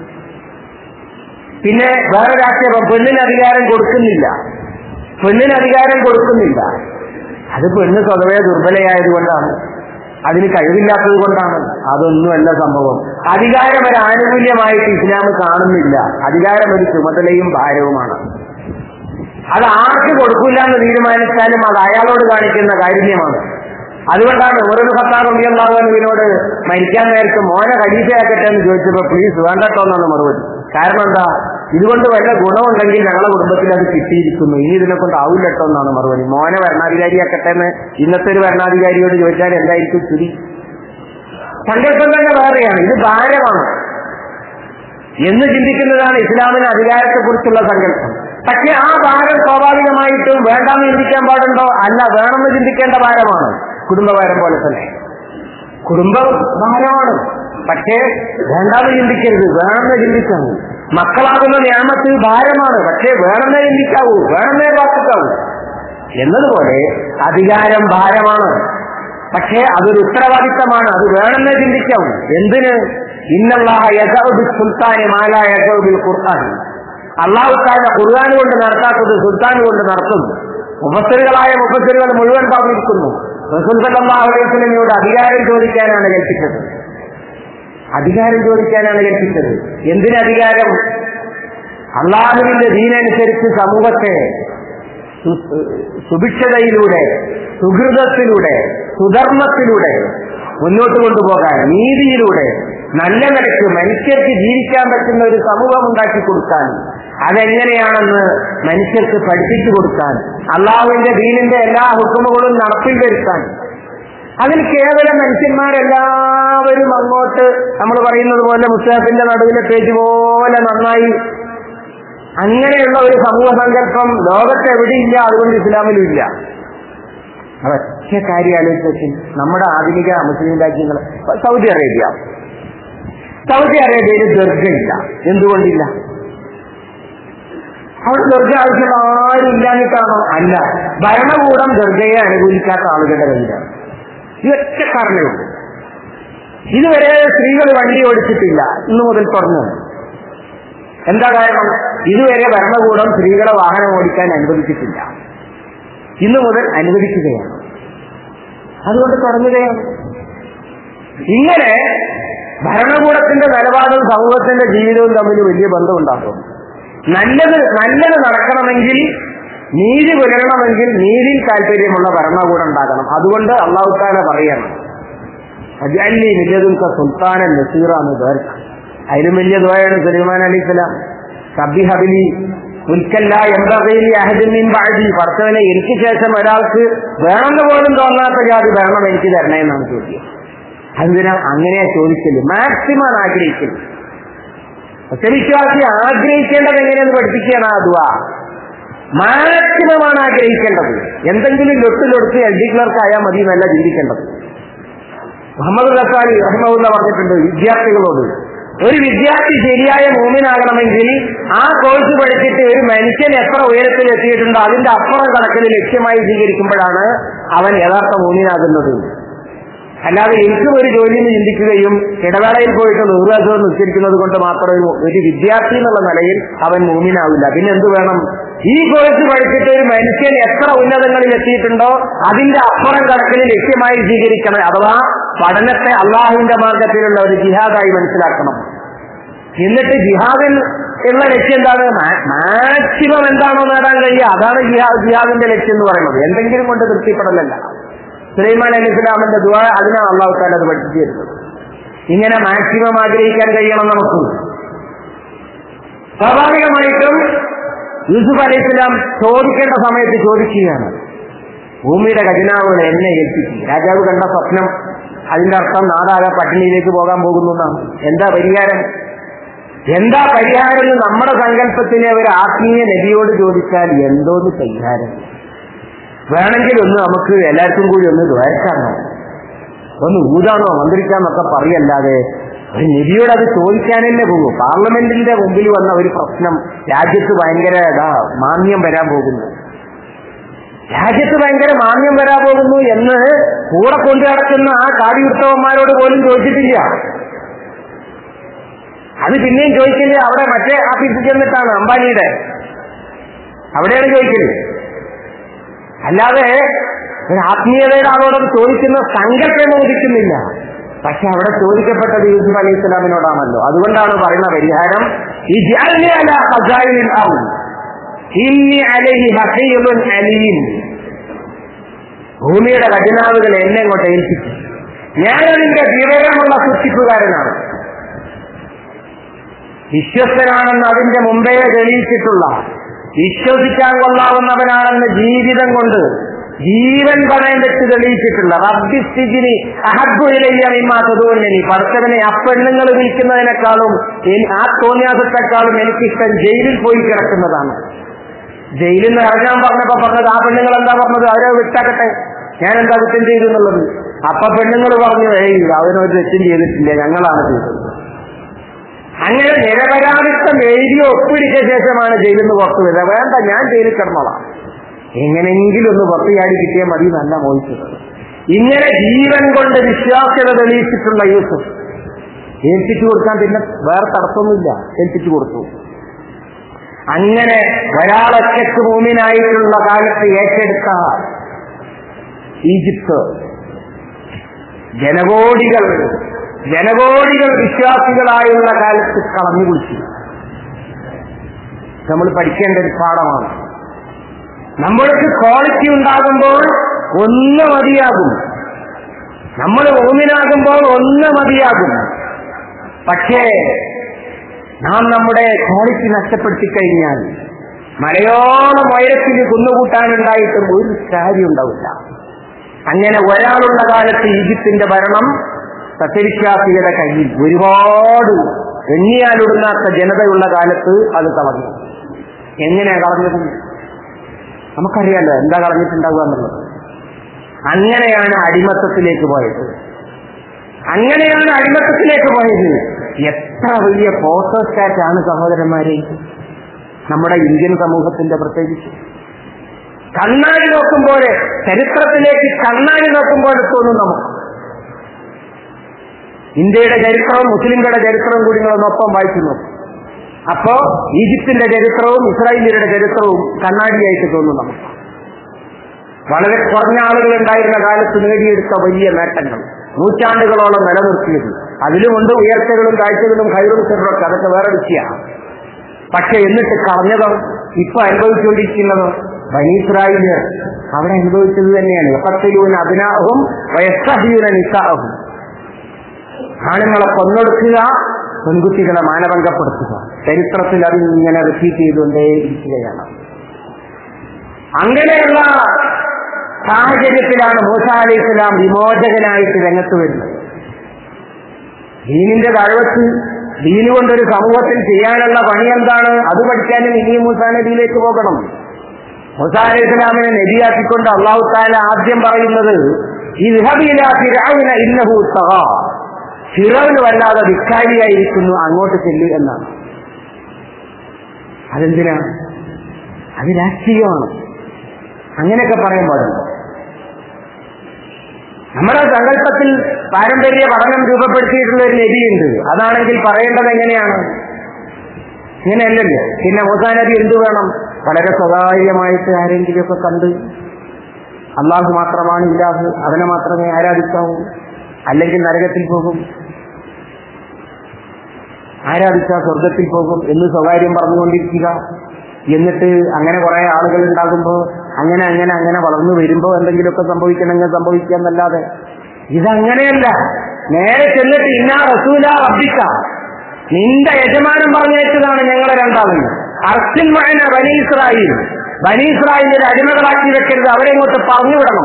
പിന്നെ വേറെ രാഷ്ട്രീയം പെണ്ണിന് അധികാരം കൊടുക്കുന്നില്ല, പെണ്ണിന് അധികാരം കൊടുക്കുന്നില്ല അത് പെണ്ണ് സ്വതവേ ദുർബലയായതുകൊണ്ടാണ്, അതിന് കഴിവില്ലാത്തത് കൊണ്ടാണ്. അതൊന്നുമല്ല സംഭവം. അധികാരം ഒരു ആനുകൂല്യമായിട്ട് ഇസ്ലാം കാണുന്നില്ല. അധികാരം ഒരു ചുമതലയും ഭാരവുമാണ്. അത് ആർക്ക് കൊടുക്കില്ല എന്ന് തീരുമാനിച്ചാലും അത് അയാളോട് കാണിക്കുന്ന കാരുണ്യമാണ്. അതുകൊണ്ടാണ് ഉമർ ഇബ്നു ഖത്താബ് റളിയല്ലാഹു അൻഹുവിനോട് മരിക്കാൻ നേരത്ത് മോനെ ഖലീഫയാക്കട്ടെ എന്ന് ചോദിച്ചപ്പോൾ പ്ലീസ് വേണ്ടട്ടോ എന്നാണ് മറുപടി. കാരണം എന്താ, ഇതുകൊണ്ട് വല്ല ഗുണമുണ്ടെങ്കിൽ ഞങ്ങളുടെ കുടുംബത്തിൽ അത് കിട്ടിയിരിക്കുന്നു, ഇനി ഇതിനെ കൊണ്ട് ആവില്ലട്ടോ എന്നാണ് മറുപടി. മോനെ ഭരണാധികാരിയാക്കട്ടെ എന്ന് ഇന്നത്തെ ഒരു ഭരണാധികാരിയോട് ചോദിച്ചാൽ എന്തായിരിക്കും സ്ഥിതി? സങ്കല്പം തന്നെ വേറെയാണ്. ഇത് ഭാരമാണ് എന്ന് ചിന്തിക്കുന്നതാണ് ഇസ്ലാമിന് അധികാരത്തെക്കുറിച്ചുള്ള സങ്കല്പം. പക്ഷെ ആ ഭാരം സ്വാഭാവികമായിട്ടും വേണ്ടാന്ന് ചിന്തിക്കാൻ പാടുണ്ടോ? അല്ല, വേണമെന്ന് ചിന്തിക്കേണ്ട ഭാരമാണ്. കുടുംബഭാരം പോലെ തന്നെ കുടുംബം ഭാരമാണ്. പക്ഷേ വേണ്ടാന്ന് ചിന്തിക്കരുത്, വേണമെന്ന് ചിന്തിക്കാവൂ. മക്കളാകുന്ന നിയമത്തിൽ ഭാരമാണ്, പക്ഷേ വേണമെന്നേ ചിന്തിക്കാവൂ, വേണമെന്നേ പ്രാർത്ഥിക്കാവൂ. എന്നതുപോലെ അധികാരം ഭാരമാണ്, പക്ഷേ അതൊരു ഉത്തരവാദിത്തമാണ്, അത് വേണമെന്നേ ചിന്തിക്കാവൂ. എന്തിന്? ഇന്നല്ലാഹ യദഉ ബിസ്സുൽത്താനി മാ ലാ യദഉ ബിൽ ഖുർആൻ. അല്ലാഹു തആല ഖുർആൻ കൊണ്ട് നടത്താത്തത് സുൽത്താൻ കൊണ്ട് നടത്തുന്നു. മുഫസ്സിറുകളായ മുഫസ്സിറുകൾ മുഴുവൻ പറഞ്ഞിരിക്കുന്നു റസൂൽ സല്ലല്ലാഹു അലൈഹി വസല്ലമയോട് അധികാരം ചോദിക്കാനാണ് കൽപ്പിച്ചത്. അധികാരം ചോദിക്കാനാണ് കൽപ്പിച്ചത്. എന്തിനധികാരം? അള്ളാഹുവിന്റെ ദീനനുസരിച്ച് സമൂഹത്തെ സുഭിക്ഷതയിലൂടെ, സുഹൃതത്തിലൂടെ, സുധർമ്മത്തിലൂടെ മുന്നോട്ട് കൊണ്ടുപോകാൻ, നീതിയിലൂടെ നല്ല നിലയ്ക്ക് മനുഷ്യർക്ക് ജീവിക്കാൻ പറ്റുന്ന ഒരു സമൂഹം ഉണ്ടാക്കി കൊടുക്കാൻ, അതെങ്ങനെയാണെന്ന് മനുഷ്യർക്ക് പഠിപ്പിച്ചു കൊടുക്കാൻ, അള്ളാഹുവിന്റെ ദീനിന്റെ എല്ലാ ഹുക്കുമുകളും നടപ്പിൽ വരുത്താൻ, അതിന് കേവലം മനുഷ്യന്മാരെല്ലാവരും അങ്ങോട്ട് നമ്മൾ പറയുന്നത് പോലെ മുസ്തഫിന്റെ നടുവിലെ പേജ് പോലെ നന്നായി അങ്ങനെയുള്ള ഒരു സമൂഹ സങ്കല്പം ലോകത്ത് എവിടെയില്ല. അതുകൊണ്ട് ഇസ്ലാമിലും ഇല്ല. അതൊക്കെ കാര്യം ആലോചിച്ചു. നമ്മുടെ ആധുനിക മുസ്ലിം രാജ്യങ്ങൾ, സൗദി അറേബ്യ സൗദി അറേബ്യയിൽ ദർഗയില്ല. എന്തുകൊണ്ടില്ല? അവിടെ ദർഗ ആവശ്യമുള്ള ആരും ഇല്ലാഞ്ഞിട്ടാണോ? അല്ല, ഭരണകൂടം ദർഗയെ അനുകൂലിക്കാത്ത ആളുകളുടെ കയ്യിലാണ്. ഈ ഒറ്റ കാരണമേ ഉള്ളൂ. ഇതുവരെ സ്ത്രീകൾ വണ്ടി ഓടിച്ചിട്ടില്ല, ഇന്നു മുതൽ തുടങ്ങും. എന്താ കാരണം? ഇതുവരെ ഭരണകൂടം സ്ത്രീകളെ വാഹനം ഓടിക്കാൻ അനുവദിച്ചിട്ടില്ല, ഇന്നു മുതൽ അനുവദിക്കുകയാണ്. അതുകൊണ്ട് തുടങ്ങുകയാണ്. ഇങ്ങനെ ഭരണകൂടത്തിന്റെ നിലപാടും സമൂഹത്തിന്റെ ജീവിതവും തമ്മിൽ വലിയ ബന്ധമുണ്ടാക്കും. നല്ലത് നല്ലത് നടക്കണമെങ്കിൽ, നീതി പുലരണമെങ്കിൽ നീതിയിൽ താല്പര്യമുള്ള ഭരണകൂടം ഉണ്ടാകണം. അതുകൊണ്ട് അല്ലാഹു തആല പറയണം അജഅൽനി മില്ലദുൻക സുൽത്താനൻ നസീറ എന്ന് ദ്വാരക. അതിലും വലിയ ദ്വായാണ് സുലൈമാൻ അലൈഹിസ്സലാം. സബ്ബിഹ ബിലി മുൽക്കൻ ലാ യൻബഗി ലി അഹദിൻ മിൻ ബഅദി. പടച്ചവനെ, എനിക്ക് ശേഷം ഒരാൾക്ക് വേണമെന്ന് പോലും തോന്നാത്ത ജാതി ഭരണം എനിക്ക് തരണേ എന്നാണ് ചോദ്യം. അതിനാ അങ്ങനെയാ ചോദിക്കല്, മാക്സിമം ആഗ്രഹിക്കല്. സത്യവിശ്വാസി ആഗ്രഹിക്കേണ്ടത് എങ്ങനെയെന്ന് പഠിപ്പിക്കുകയാണ് ആ ദുആ. മാക്സിമമാണ് ആഗ്രഹിക്കേണ്ടത്. എന്തെങ്കിലും ലൊട്ടിലൊടുത്ത് എൽ ഡി ക്ലർക്ക് ആയാൽ മതി എന്നല്ല ചിന്തിക്കേണ്ടത്. മുഹമ്മദ് റസാലി റഹിമഹുല്ലാഹ് പറഞ്ഞിട്ടുണ്ട് വിദ്യാർത്ഥികളോട്, ഒരു വിദ്യാർത്ഥി ശരിയായ മൂമിനാകണമെങ്കിൽ ആ കോഴ്സ് പഠിച്ചിട്ട് ഒരു മനുഷ്യൻ എത്ര ഉയരത്തിൽ എത്തിയിട്ടുണ്ടോ അതിന്റെ അപ്പുറം കണക്കിന് ലക്ഷ്യമായി സ്വീകരിക്കുമ്പോഴാണ് അവൻ യഥാർത്ഥ മൂമിനാകുന്നത്. അല്ലാതെ എനിക്കും ഒരു ജോലിയിൽ ചിന്തിക്കുകയും ഇടവേളയിൽ പോയിട്ട് നൂറ് ദിവസം നിസ്കരിക്കുന്നത് കൊണ്ട് മാത്രമേ ഒരു വിദ്യാർത്ഥി എന്നുള്ള നിലയിൽ അവൻ മൂമിനാവില്ല. പിന്നെ എന്ത് വേണം? ഈ കോഴ്സ് പഠിച്ചിട്ട് ഒരു മനുഷ്യൻ എത്ര ഉന്നതങ്ങളിൽ എത്തിയിട്ടുണ്ടോ അതിന്റെ അപ്പുറം കണക്കിന് ലക്ഷ്യമായി സ്വീകരിക്കണം. അഥവാ പഠനത്തെ അള്ളാഹുവിന്റെ മാർഗത്തിലുള്ള ഒരു ജിഹാദായി മനസ്സിലാക്കണം. എന്നിട്ട് ജിഹാദിൽ ഉള്ള ലക്ഷ്യം എന്താണ്? മാക്സിമം എന്താണോ നേടാൻ കഴിയുക അതാണ് ജിഹാദ് ജിഹാദിന്റെ ലക്ഷ്യം എന്ന് പറയുന്നത്. എന്തെങ്കിലും കൊണ്ട് തൃപ്തിപ്പെടലല്ല. സുലൈമാൻ അലൈഹിസ്സലാമിന്റെ ദുആ അതിനാണ് അല്ലാഹു തആല അത് പഠിപ്പിച്ചു തരുന്നത്. ഇങ്ങനെ മാക്സിമം ആഗ്രഹിക്കാൻ കഴിയണം നമുക്ക്. സ്വാഭാവികമായിട്ടും യൂസുഫ് അലൈഹിസ്സലാം ചോദിക്കേണ്ട സമയത്ത് ചോദിക്കുകയാണ്, ഭൂമിയുടെ ഖജനാവുകൾ എന്നെ ഏൽപ്പിച്ചു. രാജാവ് കണ്ട സ്വപ്നം, അതിന്റെ അർത്ഥം നാടാകെ പട്ടിണിയിലേക്ക് പോകാൻ പോകുന്നു എന്നാണ്. എന്താ പരിഹാരം? എന്താ പരിഹാരം എന്ന് നമ്മുടെ സങ്കല്പത്തിലെ ഒരു ആത്മീയ നബിയോട് ചോദിച്ചാൽ എന്തോന്ന് പരിഹാരം? വേണമെങ്കിൽ ഒന്ന് നമുക്ക് എല്ലാവർക്കും കൂടി ഒന്ന് ദ്വേഷാണോ, ഒന്ന് ഊതാണോ, മന്ത്രിക്കാന്നൊക്കെ പറയല്ലാതെ ഒരു നബിയോട് അത് ചോദിക്കാനല്ലേ പോകും. പാർലമെന്റിന്റെ മുമ്പിൽ വന്ന ഒരു പ്രശ്നം, രാജ്യത്ത് ഭയങ്കര ഇതാ മാന്യം വരാൻ പോകുന്നു, രാജ്യത്ത് ഭയങ്കര മാന്യം വരാൻ പോകുന്നു എന്ന് കൂടെ കൊണ്ടു നടക്കുന്ന ആ കാടിയുത്തവന്മാരോട് പോലും ചോദിച്ചിട്ടില്ല. അത് പിന്നെയും ചോദിക്കല് അവിടെ മറ്റേ ഓഫീസിൽ ചെന്നിട്ടാണ്, അംബാനിയുടെ അവിടെയാണ് ചോദിക്കല്. അല്ലാതെ ഒരു ആത്മീയതയുടെ ആളോടൊക്കെ ചോദിക്കുന്ന സങ്കല്പം ഉദിക്കുന്നില്ല. പക്ഷെ അവിടെ ചോദിക്കപ്പെട്ടത് യൂസുഫ് അലൈഹി ഇസ്ലാമിനോടാണല്ലോ. അതുകൊണ്ടാണ് പറയുന്ന പരിഹാരം, ഭൂമിയുടെ ഖജനാവുകൾ എന്നെ ഇങ്ങോട്ട് ഏൽപ്പിച്ചു, ഞാനതിന്റെ വിവരമുള്ള സൂക്ഷിപ്പുകാരനാണ്, വിശ്വസ്തനാണെന്ന് അതിന്റെ മുമ്പേ തെളിയിച്ചിട്ടുള്ള, വിശ്വസിക്കാൻ കൊള്ളാവുന്നവനാണെന്ന് ജീവിതം കൊണ്ട് ജീവൻ പണയം വെച്ച് തെളിയിച്ചിട്ടുള്ള, റബ്ബി സിജ്നി അഹബ്ബു ഇലയ്യ മിമ്മാ തദൂനനി, പടച്ചവനെ അപ്പെണ്ണുങ്ങൾ വിളിക്കുന്നതിനേക്കാളും ആ തോന്നിയാസത്തെക്കാളും എനിക്കിഷ്ടം ജയിലിൽ പോയി കിടക്കുന്നതാണ്. ജയിലിൽ നിന്ന് ഇറങ്ങാൻ പറഞ്ഞപ്പോ പറഞ്ഞത് ആ പെണ്ണുങ്ങൾ എന്താ പറഞ്ഞത്? അവരെ വിട്ടാക്കട്ടെ, ഞാൻ എന്താ കുറ്റം ചെയ്തു എന്നുള്ളത്. അപ്പൊ പെണ്ണുങ്ങൾ പറഞ്ഞു, ഏയ് അവനൊരു തെറ്റും ചെയ്തിട്ടില്ല, ഞങ്ങളാണ് ചെയ്തത്. അങ്ങനെ നിരപരാധിത്വം എഴുതി ഒപ്പിടിച്ച ശേഷമാണ് ജയിലിൽ നിന്ന് പുറത്തു വരുന്നത്. വേണ്ട, ഞാൻ ജയിലിൽ കിടന്നോളാം, എങ്ങനെയെങ്കിലും ഒന്ന് പുറത്തു ചാടി കിട്ടിയാൽ മതി നല്ല മോഹിച്ചത്. ഇങ്ങനെ ജീവൻ കൊണ്ട് വിശ്വാസ്യത തെളിയിച്ചിട്ടുള്ള യൂസുഫ് ഏൽപ്പിച്ചു കൊടുക്കാൻ പിന്നെ വേറെ തടസ്സമൊന്നുമില്ല, ഏൽപ്പിച്ചു കൊടുത്തു. അങ്ങനെ ഒരാളൊറ്റക്ക് മൂമിനായിട്ടുള്ള കാലത്ത് ഏറ്റെടുത്ത ഈജിപ്ത് ജനകോടികൾ ജനകോടികൾ വിശ്വാസികളായുള്ള കാലത്ത് കളഞ്ഞു കുളിച്ചു. നമ്മൾ പഠിക്കേണ്ട ഒരു പാഠമാണ്. നമ്മൾക്ക് ക്വാളിറ്റി ഉണ്ടാകുമ്പോൾ ഒന്ന് മതിയാകും, നമ്മൾ മൂമിനാകുമ്പോൾ ഒന്ന് മതിയാകും. പക്ഷേ നാം നമ്മുടെ ക്വാളിറ്റി നഷ്ടപ്പെടുത്തി കഴിഞ്ഞാൽ മലയോളം ഉയരത്തിൽ കുന്നുകൂട്ടാനുണ്ടായിട്ടും ഒരു കാര്യം ഉണ്ടാവില്ല. അങ്ങനെ ഒരാളുള്ള കാലത്ത് ഈജിപ്തിന്റെ ഭരണം സത്യവിശ്വാസികളുടെ കയ്യിൽ, ഒരുപാട് എണ്ണിയാലൊടുങ്ങാത്ത ജനതയുള്ള കാലത്ത് അത് കളഞ്ഞു. എങ്ങനെയാ കളഞ്ഞത്? നമുക്കറിയാലോ എന്താ കളഞ്ഞിട്ടുണ്ടാവുക എന്നുള്ളത്. അങ്ങനെയാണ് അടിമത്തത്തിലേക്ക് പോയത്. അങ്ങനെയാണ് അടിമത്തത്തിലേക്ക് പോയത്. എത്ര വലിയ ഫോട്ടോസ്റ്റാറ്റാണ് സഹോദരന്മാരെ നമ്മുടെ ഇന്ത്യൻ സമൂഹത്തിന്റെ. പ്രത്യേകിച്ച് കണ്ണാടി നോക്കുമ്പോൾ, ചരിത്രത്തിലേക്ക് കണ്ണാടി നോക്കുമ്പോൾ തോന്നും നമുക്ക് ഇന്ത്യയുടെ ചരിത്രവും മുസ്ലിംകളുടെ ചരിത്രവും കൂടി നിങ്ങളൊന്നൊപ്പം വായിച്ചു നോക്കും. അപ്പോ ഈജിപ്തിന്റെ ചരിത്രവും ഇസ്രായേലിയരുടെ ചരിത്രവും കണ്ണാടിയായിട്ട് തോന്നും നമുക്ക്. വളരെ കുറഞ്ഞ ആളുകൾ ഉണ്ടായിരുന്ന കാലത്ത് നേടിയെടുത്ത വലിയ നേട്ടങ്ങൾ, നൂറ്റാണ്ടുകളോളം നിലനിർത്തിയത്, അതിലുമുണ്ട് ഉയർച്ചകളും താഴ്ചകളും ഖൈറും ശർറൊക്കെ, അതൊക്കെ വേറെ വിഷയമാണ്. പക്ഷെ എന്നിട്ട് കളഞ്ഞതോ ഇപ്പൊ അനുഭവിച്ചുകൊണ്ടിരിക്കുന്നതോ ബനീ ഇസ്രായേല് അവിടെ അനുഭവിച്ചത് തന്നെയാണ്. യഖ്തലൂന അബ്നാഅഹും വയസ്തഹ്യൂന നിസാഅഹും. ആണുങ്ങളെ കൊന്നൊടുക്കുക, പെൺകുട്ടികളെ മാനഭംഗപ്പെടുത്തുക. ചരിത്രത്തിൽ അത് ഇങ്ങനെ റിപ്പീറ്റ് ചെയ്തുകൊണ്ടേ ഇരിക്കുകയാണ്. അങ്ങനെയുള്ള സാഹചര്യത്തിലാണ് മൂസാ അലൈഹി സ്വലാം വിമോചകനായിട്ട് രംഗത്ത് വരുന്നത്. ദീനിന്റെ താഴ്വത്ത്, ദീന് കൊണ്ടൊരു സമൂഹത്തിൽ ചെയ്യാനുള്ള പണി എന്താണ്, അത് പഠിക്കാനും ഇനിയും മൂസാ നബിയിലേക്ക് പോകണം. മൂസാ അലൈഹി സ്വലാമിനെ നബിയാക്കിക്കൊണ്ട് അല്ലാഹു തആല ആദ്യം പറയുന്നത് ഇദ്ഹബ് ഇലാ ഫിർഔന ഇന്നഹു തഗാ, ഫിറൗൻ വല്ലാതെ ധിക്കാരിയായിരിക്കുന്നു, അങ്ങോട്ട് ചെല്ലു എന്നാണ്. അതെന്തിനാ? അത് രാഷ്ട്രീയമാണ്. അങ്ങനെയൊക്കെ പറയാൻ പാടില്ല. നമ്മുടെ സങ്കല്പത്തിൽ പാരമ്പര്യ പഠനം രൂപപ്പെടുത്തിയിട്ടുള്ള ഒരു നബിയുണ്ട്. അതാണെങ്കിൽ പറയേണ്ടത് എങ്ങനെയാണ്? ഇങ്ങനെയല്ലല്ലോ. പിന്നെ മൂസാ നബി എന്തു വേണം? വളരെ സ്വകാര്യമായിട്ട് ആരെങ്കിലുമൊക്കെ കണ്ട് അള്ളാഹു മാത്രമാണ് ഇലാഹ്, അവനെ മാത്രമേ ആരാധിക്കാവൂ, അല്ലെങ്കിൽ നരകത്തിൽ പോകും, ആരാധിച്ചാൽ സ്വർഗത്തിൽ പോകും എന്ന് സ്വകാര്യം പറഞ്ഞുകൊണ്ടിരിക്കുക. എന്നിട്ട് അങ്ങനെ കുറെ ആളുകൾ ഉണ്ടാകുമ്പോൾ അങ്ങനെ അങ്ങനെ അങ്ങനെ വളർന്നു വരുമ്പോൾ എന്തെങ്കിലുമൊക്കെ സംഭവിക്കണമെങ്കിൽ സംഭവിക്കാന്നല്ലാതെ ഇതങ്ങനെയല്ല. നേരെ ചെന്നിട്ട് ഇന്നാ റസൂല റബ്ബിക്ക, നിന്റെ യജമാനം പറഞ്ഞേച്ചതാണ് ഞങ്ങളെ രണ്ടാളും. അർസിൽ മഅന ബനീ ഇസ്രായേൽ, ബനീ ഇസ്രായേലിന്റെ അടിമകളാക്കി വെക്കരുത്, അവരെ ഇങ്ങോട്ട് പറഞ്ഞു വിടണം.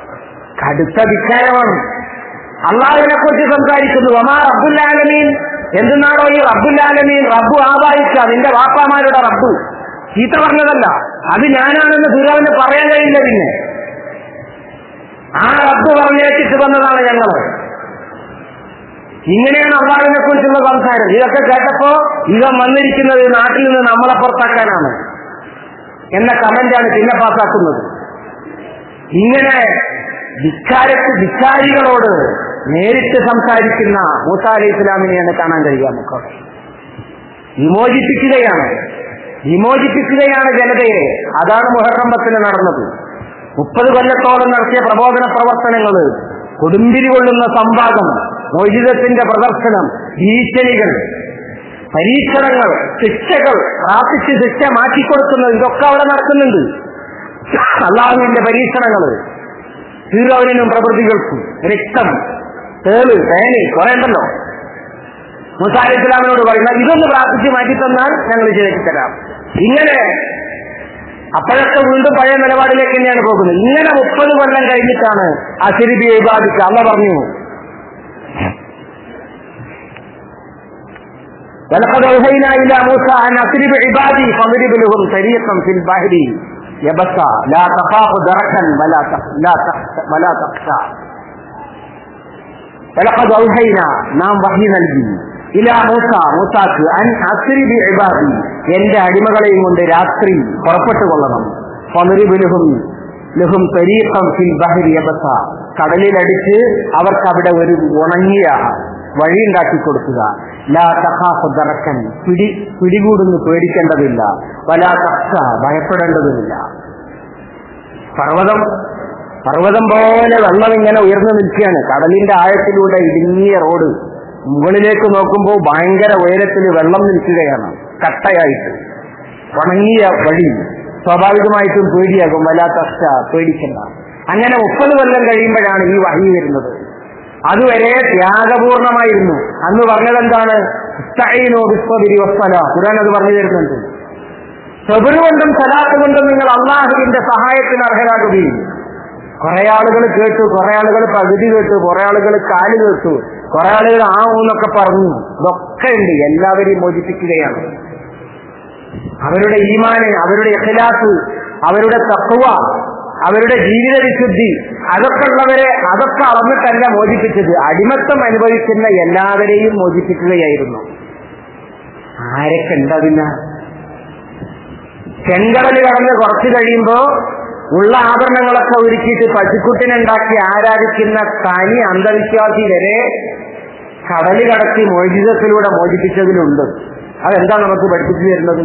കടുത്ത ധിക്കാരമാണ്. അള്ളാഹുവിനെ കുറിച്ച് സംസാരിക്കുന്നു. വമാ റബ്ബുൽ ആലമീൻ, എന്തെന്നാണോ ഈ റബ്ബുൽ ആലമീൻ, റബ്ബു ആവായിച്ച നിന്റെ വാപ്പാമാരുടെ റബ്ബ് ചീത്ത പറഞ്ഞതല്ല, അത് ഞാനാണെന്ന് ഫിറൗന് പറയാൻ കഴിയില്ല. പിന്നെ ആ റബ്ബ് പറഞ്ഞേച്ചിട്ട് വന്നതാണ് ഞങ്ങള്. ഇങ്ങനെയാണ് അള്ളാഹുവിനെ കുറിച്ചുള്ള സംസാരം. ഇതൊക്കെ കേട്ടപ്പോ ഇവൻ വന്നിരിക്കുന്നത് നാട്ടിൽ നിന്ന് നമ്മളെ പുറത്താക്കാനാണ് എന്ന കമന്റാണ് പിന്നെ പാസ്സാക്കുന്നത്. ഇങ്ങനെ ധിക്കാരത്ത് ധിക്കാരികളോട് നേരിട്ട് സംസാരിക്കുന്ന മൂസ അലൈഹി ഇസ്ലാമിനെയാണ് കാണാൻ കഴിയുക. നമുക്ക് വിമോചിപ്പിക്കുകയാണ് വിമോചിപ്പിക്കുകയാണ് ജനതയെ. അതാണ് മുഹറം പത്തിന് നടന്നത്. മുപ്പത് കൊല്ലത്തോളം നടത്തിയ പ്രബോധന പ്രവർത്തനങ്ങൾ, കൊടുമ്പിരി കൊള്ളുന്ന സംവാദം, മോചിതത്തിന്റെ പ്രദർശനം, ഭീഷണികൾ, പരീക്ഷണങ്ങൾ, ശിക്ഷകൾ, പ്രാർത്ഥിച്ച് ശിക്ഷ മാറ്റിക്കൊടുക്കുന്നത്, ഇതൊക്കെ അവിടെ നടക്കുന്നുണ്ട്. അള്ളാഹുവിന്റെ പരീക്ഷണങ്ങൾ ഫിറൗനിനും പ്രവൃത്തികൾക്കും, രക്തം, തേള്, തേന് കുറെ ഉണ്ടല്ലോ. മൂസ അലൈഹി ഇസ്ലാമിനോട് പറയുന്ന ഇതൊന്ന് പ്രാർത്ഥിച്ച് മാറ്റി തന്നാൽ ഞങ്ങൾ ശരിയാക്കി തരാം. ഇങ്ങനെ അപ്പോഴൊക്കെ വീണ്ടും പഴയ നിലപാടിലേക്ക് തന്നെയാണ് പോകുന്നത്. ഇങ്ങനെ മുപ്പത് കൊല്ലം കഴിഞ്ഞിട്ടാണ് അസ്രി ബി ഇബാദിക അല്ലാഹ് പറഞ്ഞു, വലഖദ് ഔഹൈനാ ഇലാ മൂസ അൻ അസ്രി ബി ഇബാദി ഫദ്രിബ് ലഹും തരീഖൻ ഫിൽ ബഹരി യബസ ലാ തഖാഫു ദറകൻ വലാ ലാ വലാ തഖ്ശ. വലഖദ് ഔഹൈനാ നാം വഹി നൽകി ഇലാ മൂസ മൂസാക്ക് അൻ അസ്രി ബി ഇബാദി എന്റെ അടിമകളെയും കൊണ്ട് രാത്രി പുറപ്പെട്ടു കൊള്ളണം. ഫദ്രിബ് ലഹും ലഹും തരീഖൻ ഫിൽ ബഹരി യബസ കടലിലടിച്ച് അവർക്ക് അവിടെ ഒരു ഉണങ്ങിയ വഴി ഉണ്ടാക്കി കൊടുക്കുക. ലാ തഖാഫു ദറകൻ പിടി പിടികൂടുന്നു പേടിക്കേണ്ടതില്ല, വലാ തഖ്ശ ഭയപ്പെടേണ്ടതുമില്ല. പർവ്വതം പർവ്വതം പോലെ വെള്ളം ഇങ്ങനെ ഉയർന്നു നിൽക്കുകയാണ്. കടലിന്റെ ആഴത്തിലൂടെ ഇടുങ്ങിയ റോഡ്, മുകളിലേക്ക് നോക്കുമ്പോൾ ഭയങ്കര ഉയരത്തിൽ വെള്ളം നിൽക്കുകയാണ് കട്ടയായിട്ട്. ഉണങ്ങിയ വഴി സ്വാഭാവികമായിട്ടും പേടിയാകും. വലാ തഖ്ശ പേടിക്കണ്ട. അങ്ങനെ മുപ്പത് കൊല്ലം കഴിയുമ്പോഴാണ് ഈ വഹി വരുന്നത്. അതുവരെ ത്യാഗപൂർണമായിരുന്നു. അന്ന് പറഞ്ഞത് എന്താണ്? ഖുർആൻ അത് പറഞ്ഞു തരുന്നുണ്ട്. സബർ കൊണ്ടും സലാത്ത് കൊണ്ടും നിങ്ങൾ അള്ളാഹുവിന്റെ സഹായത്തിന് അർഹരാകുകയും. കുറെ ആളുകൾ കേട്ടു, കുറെ ആളുകൾ പകുതി കേട്ടു, കുറെ ആളുകൾ കാല് കേട്ടു, കുറെ ആളുകൾ ആ ഊന്നൊക്കെ പറഞ്ഞു. ഇതൊക്കെ ഉണ്ട്. എല്ലാവരെയും മോചിപ്പിക്കുകയാണ്. അവരുടെ ഈമാന്, അവരുടെ ഇഖ്ലാസ്, അവരുടെ തഖ്വ, അവരുടെ ജീവിത വിശുദ്ധി, അതൊക്കെ ഉള്ളവരെ അതൊക്കെ അളന്നിട്ടല്ല മോചിപ്പിച്ചത്. അടിമത്തം അനുഭവിക്കുന്ന എല്ലാവരെയും മോചിപ്പിക്കുകയായിരുന്നു. ആരൊക്കെ ഉണ്ടതിന്? ചെങ്കടൽ കടന്ന് കുറച്ചു കഴിയുമ്പോ ഉള്ള ആഭരണങ്ങളൊക്കെ ഒരുക്കിയിട്ട് പശുക്കുട്ടിനുണ്ടാക്കി ആരാധിക്കുന്ന തനി അന്ധവിശ്വാസി വരെ കടല് കടത്തി മോചിതത്തിലൂടെ മോചിപ്പിച്ചതിലുണ്ട്. അതെന്താ നമുക്ക് പഠിപ്പിച്ചു തരുന്നത്?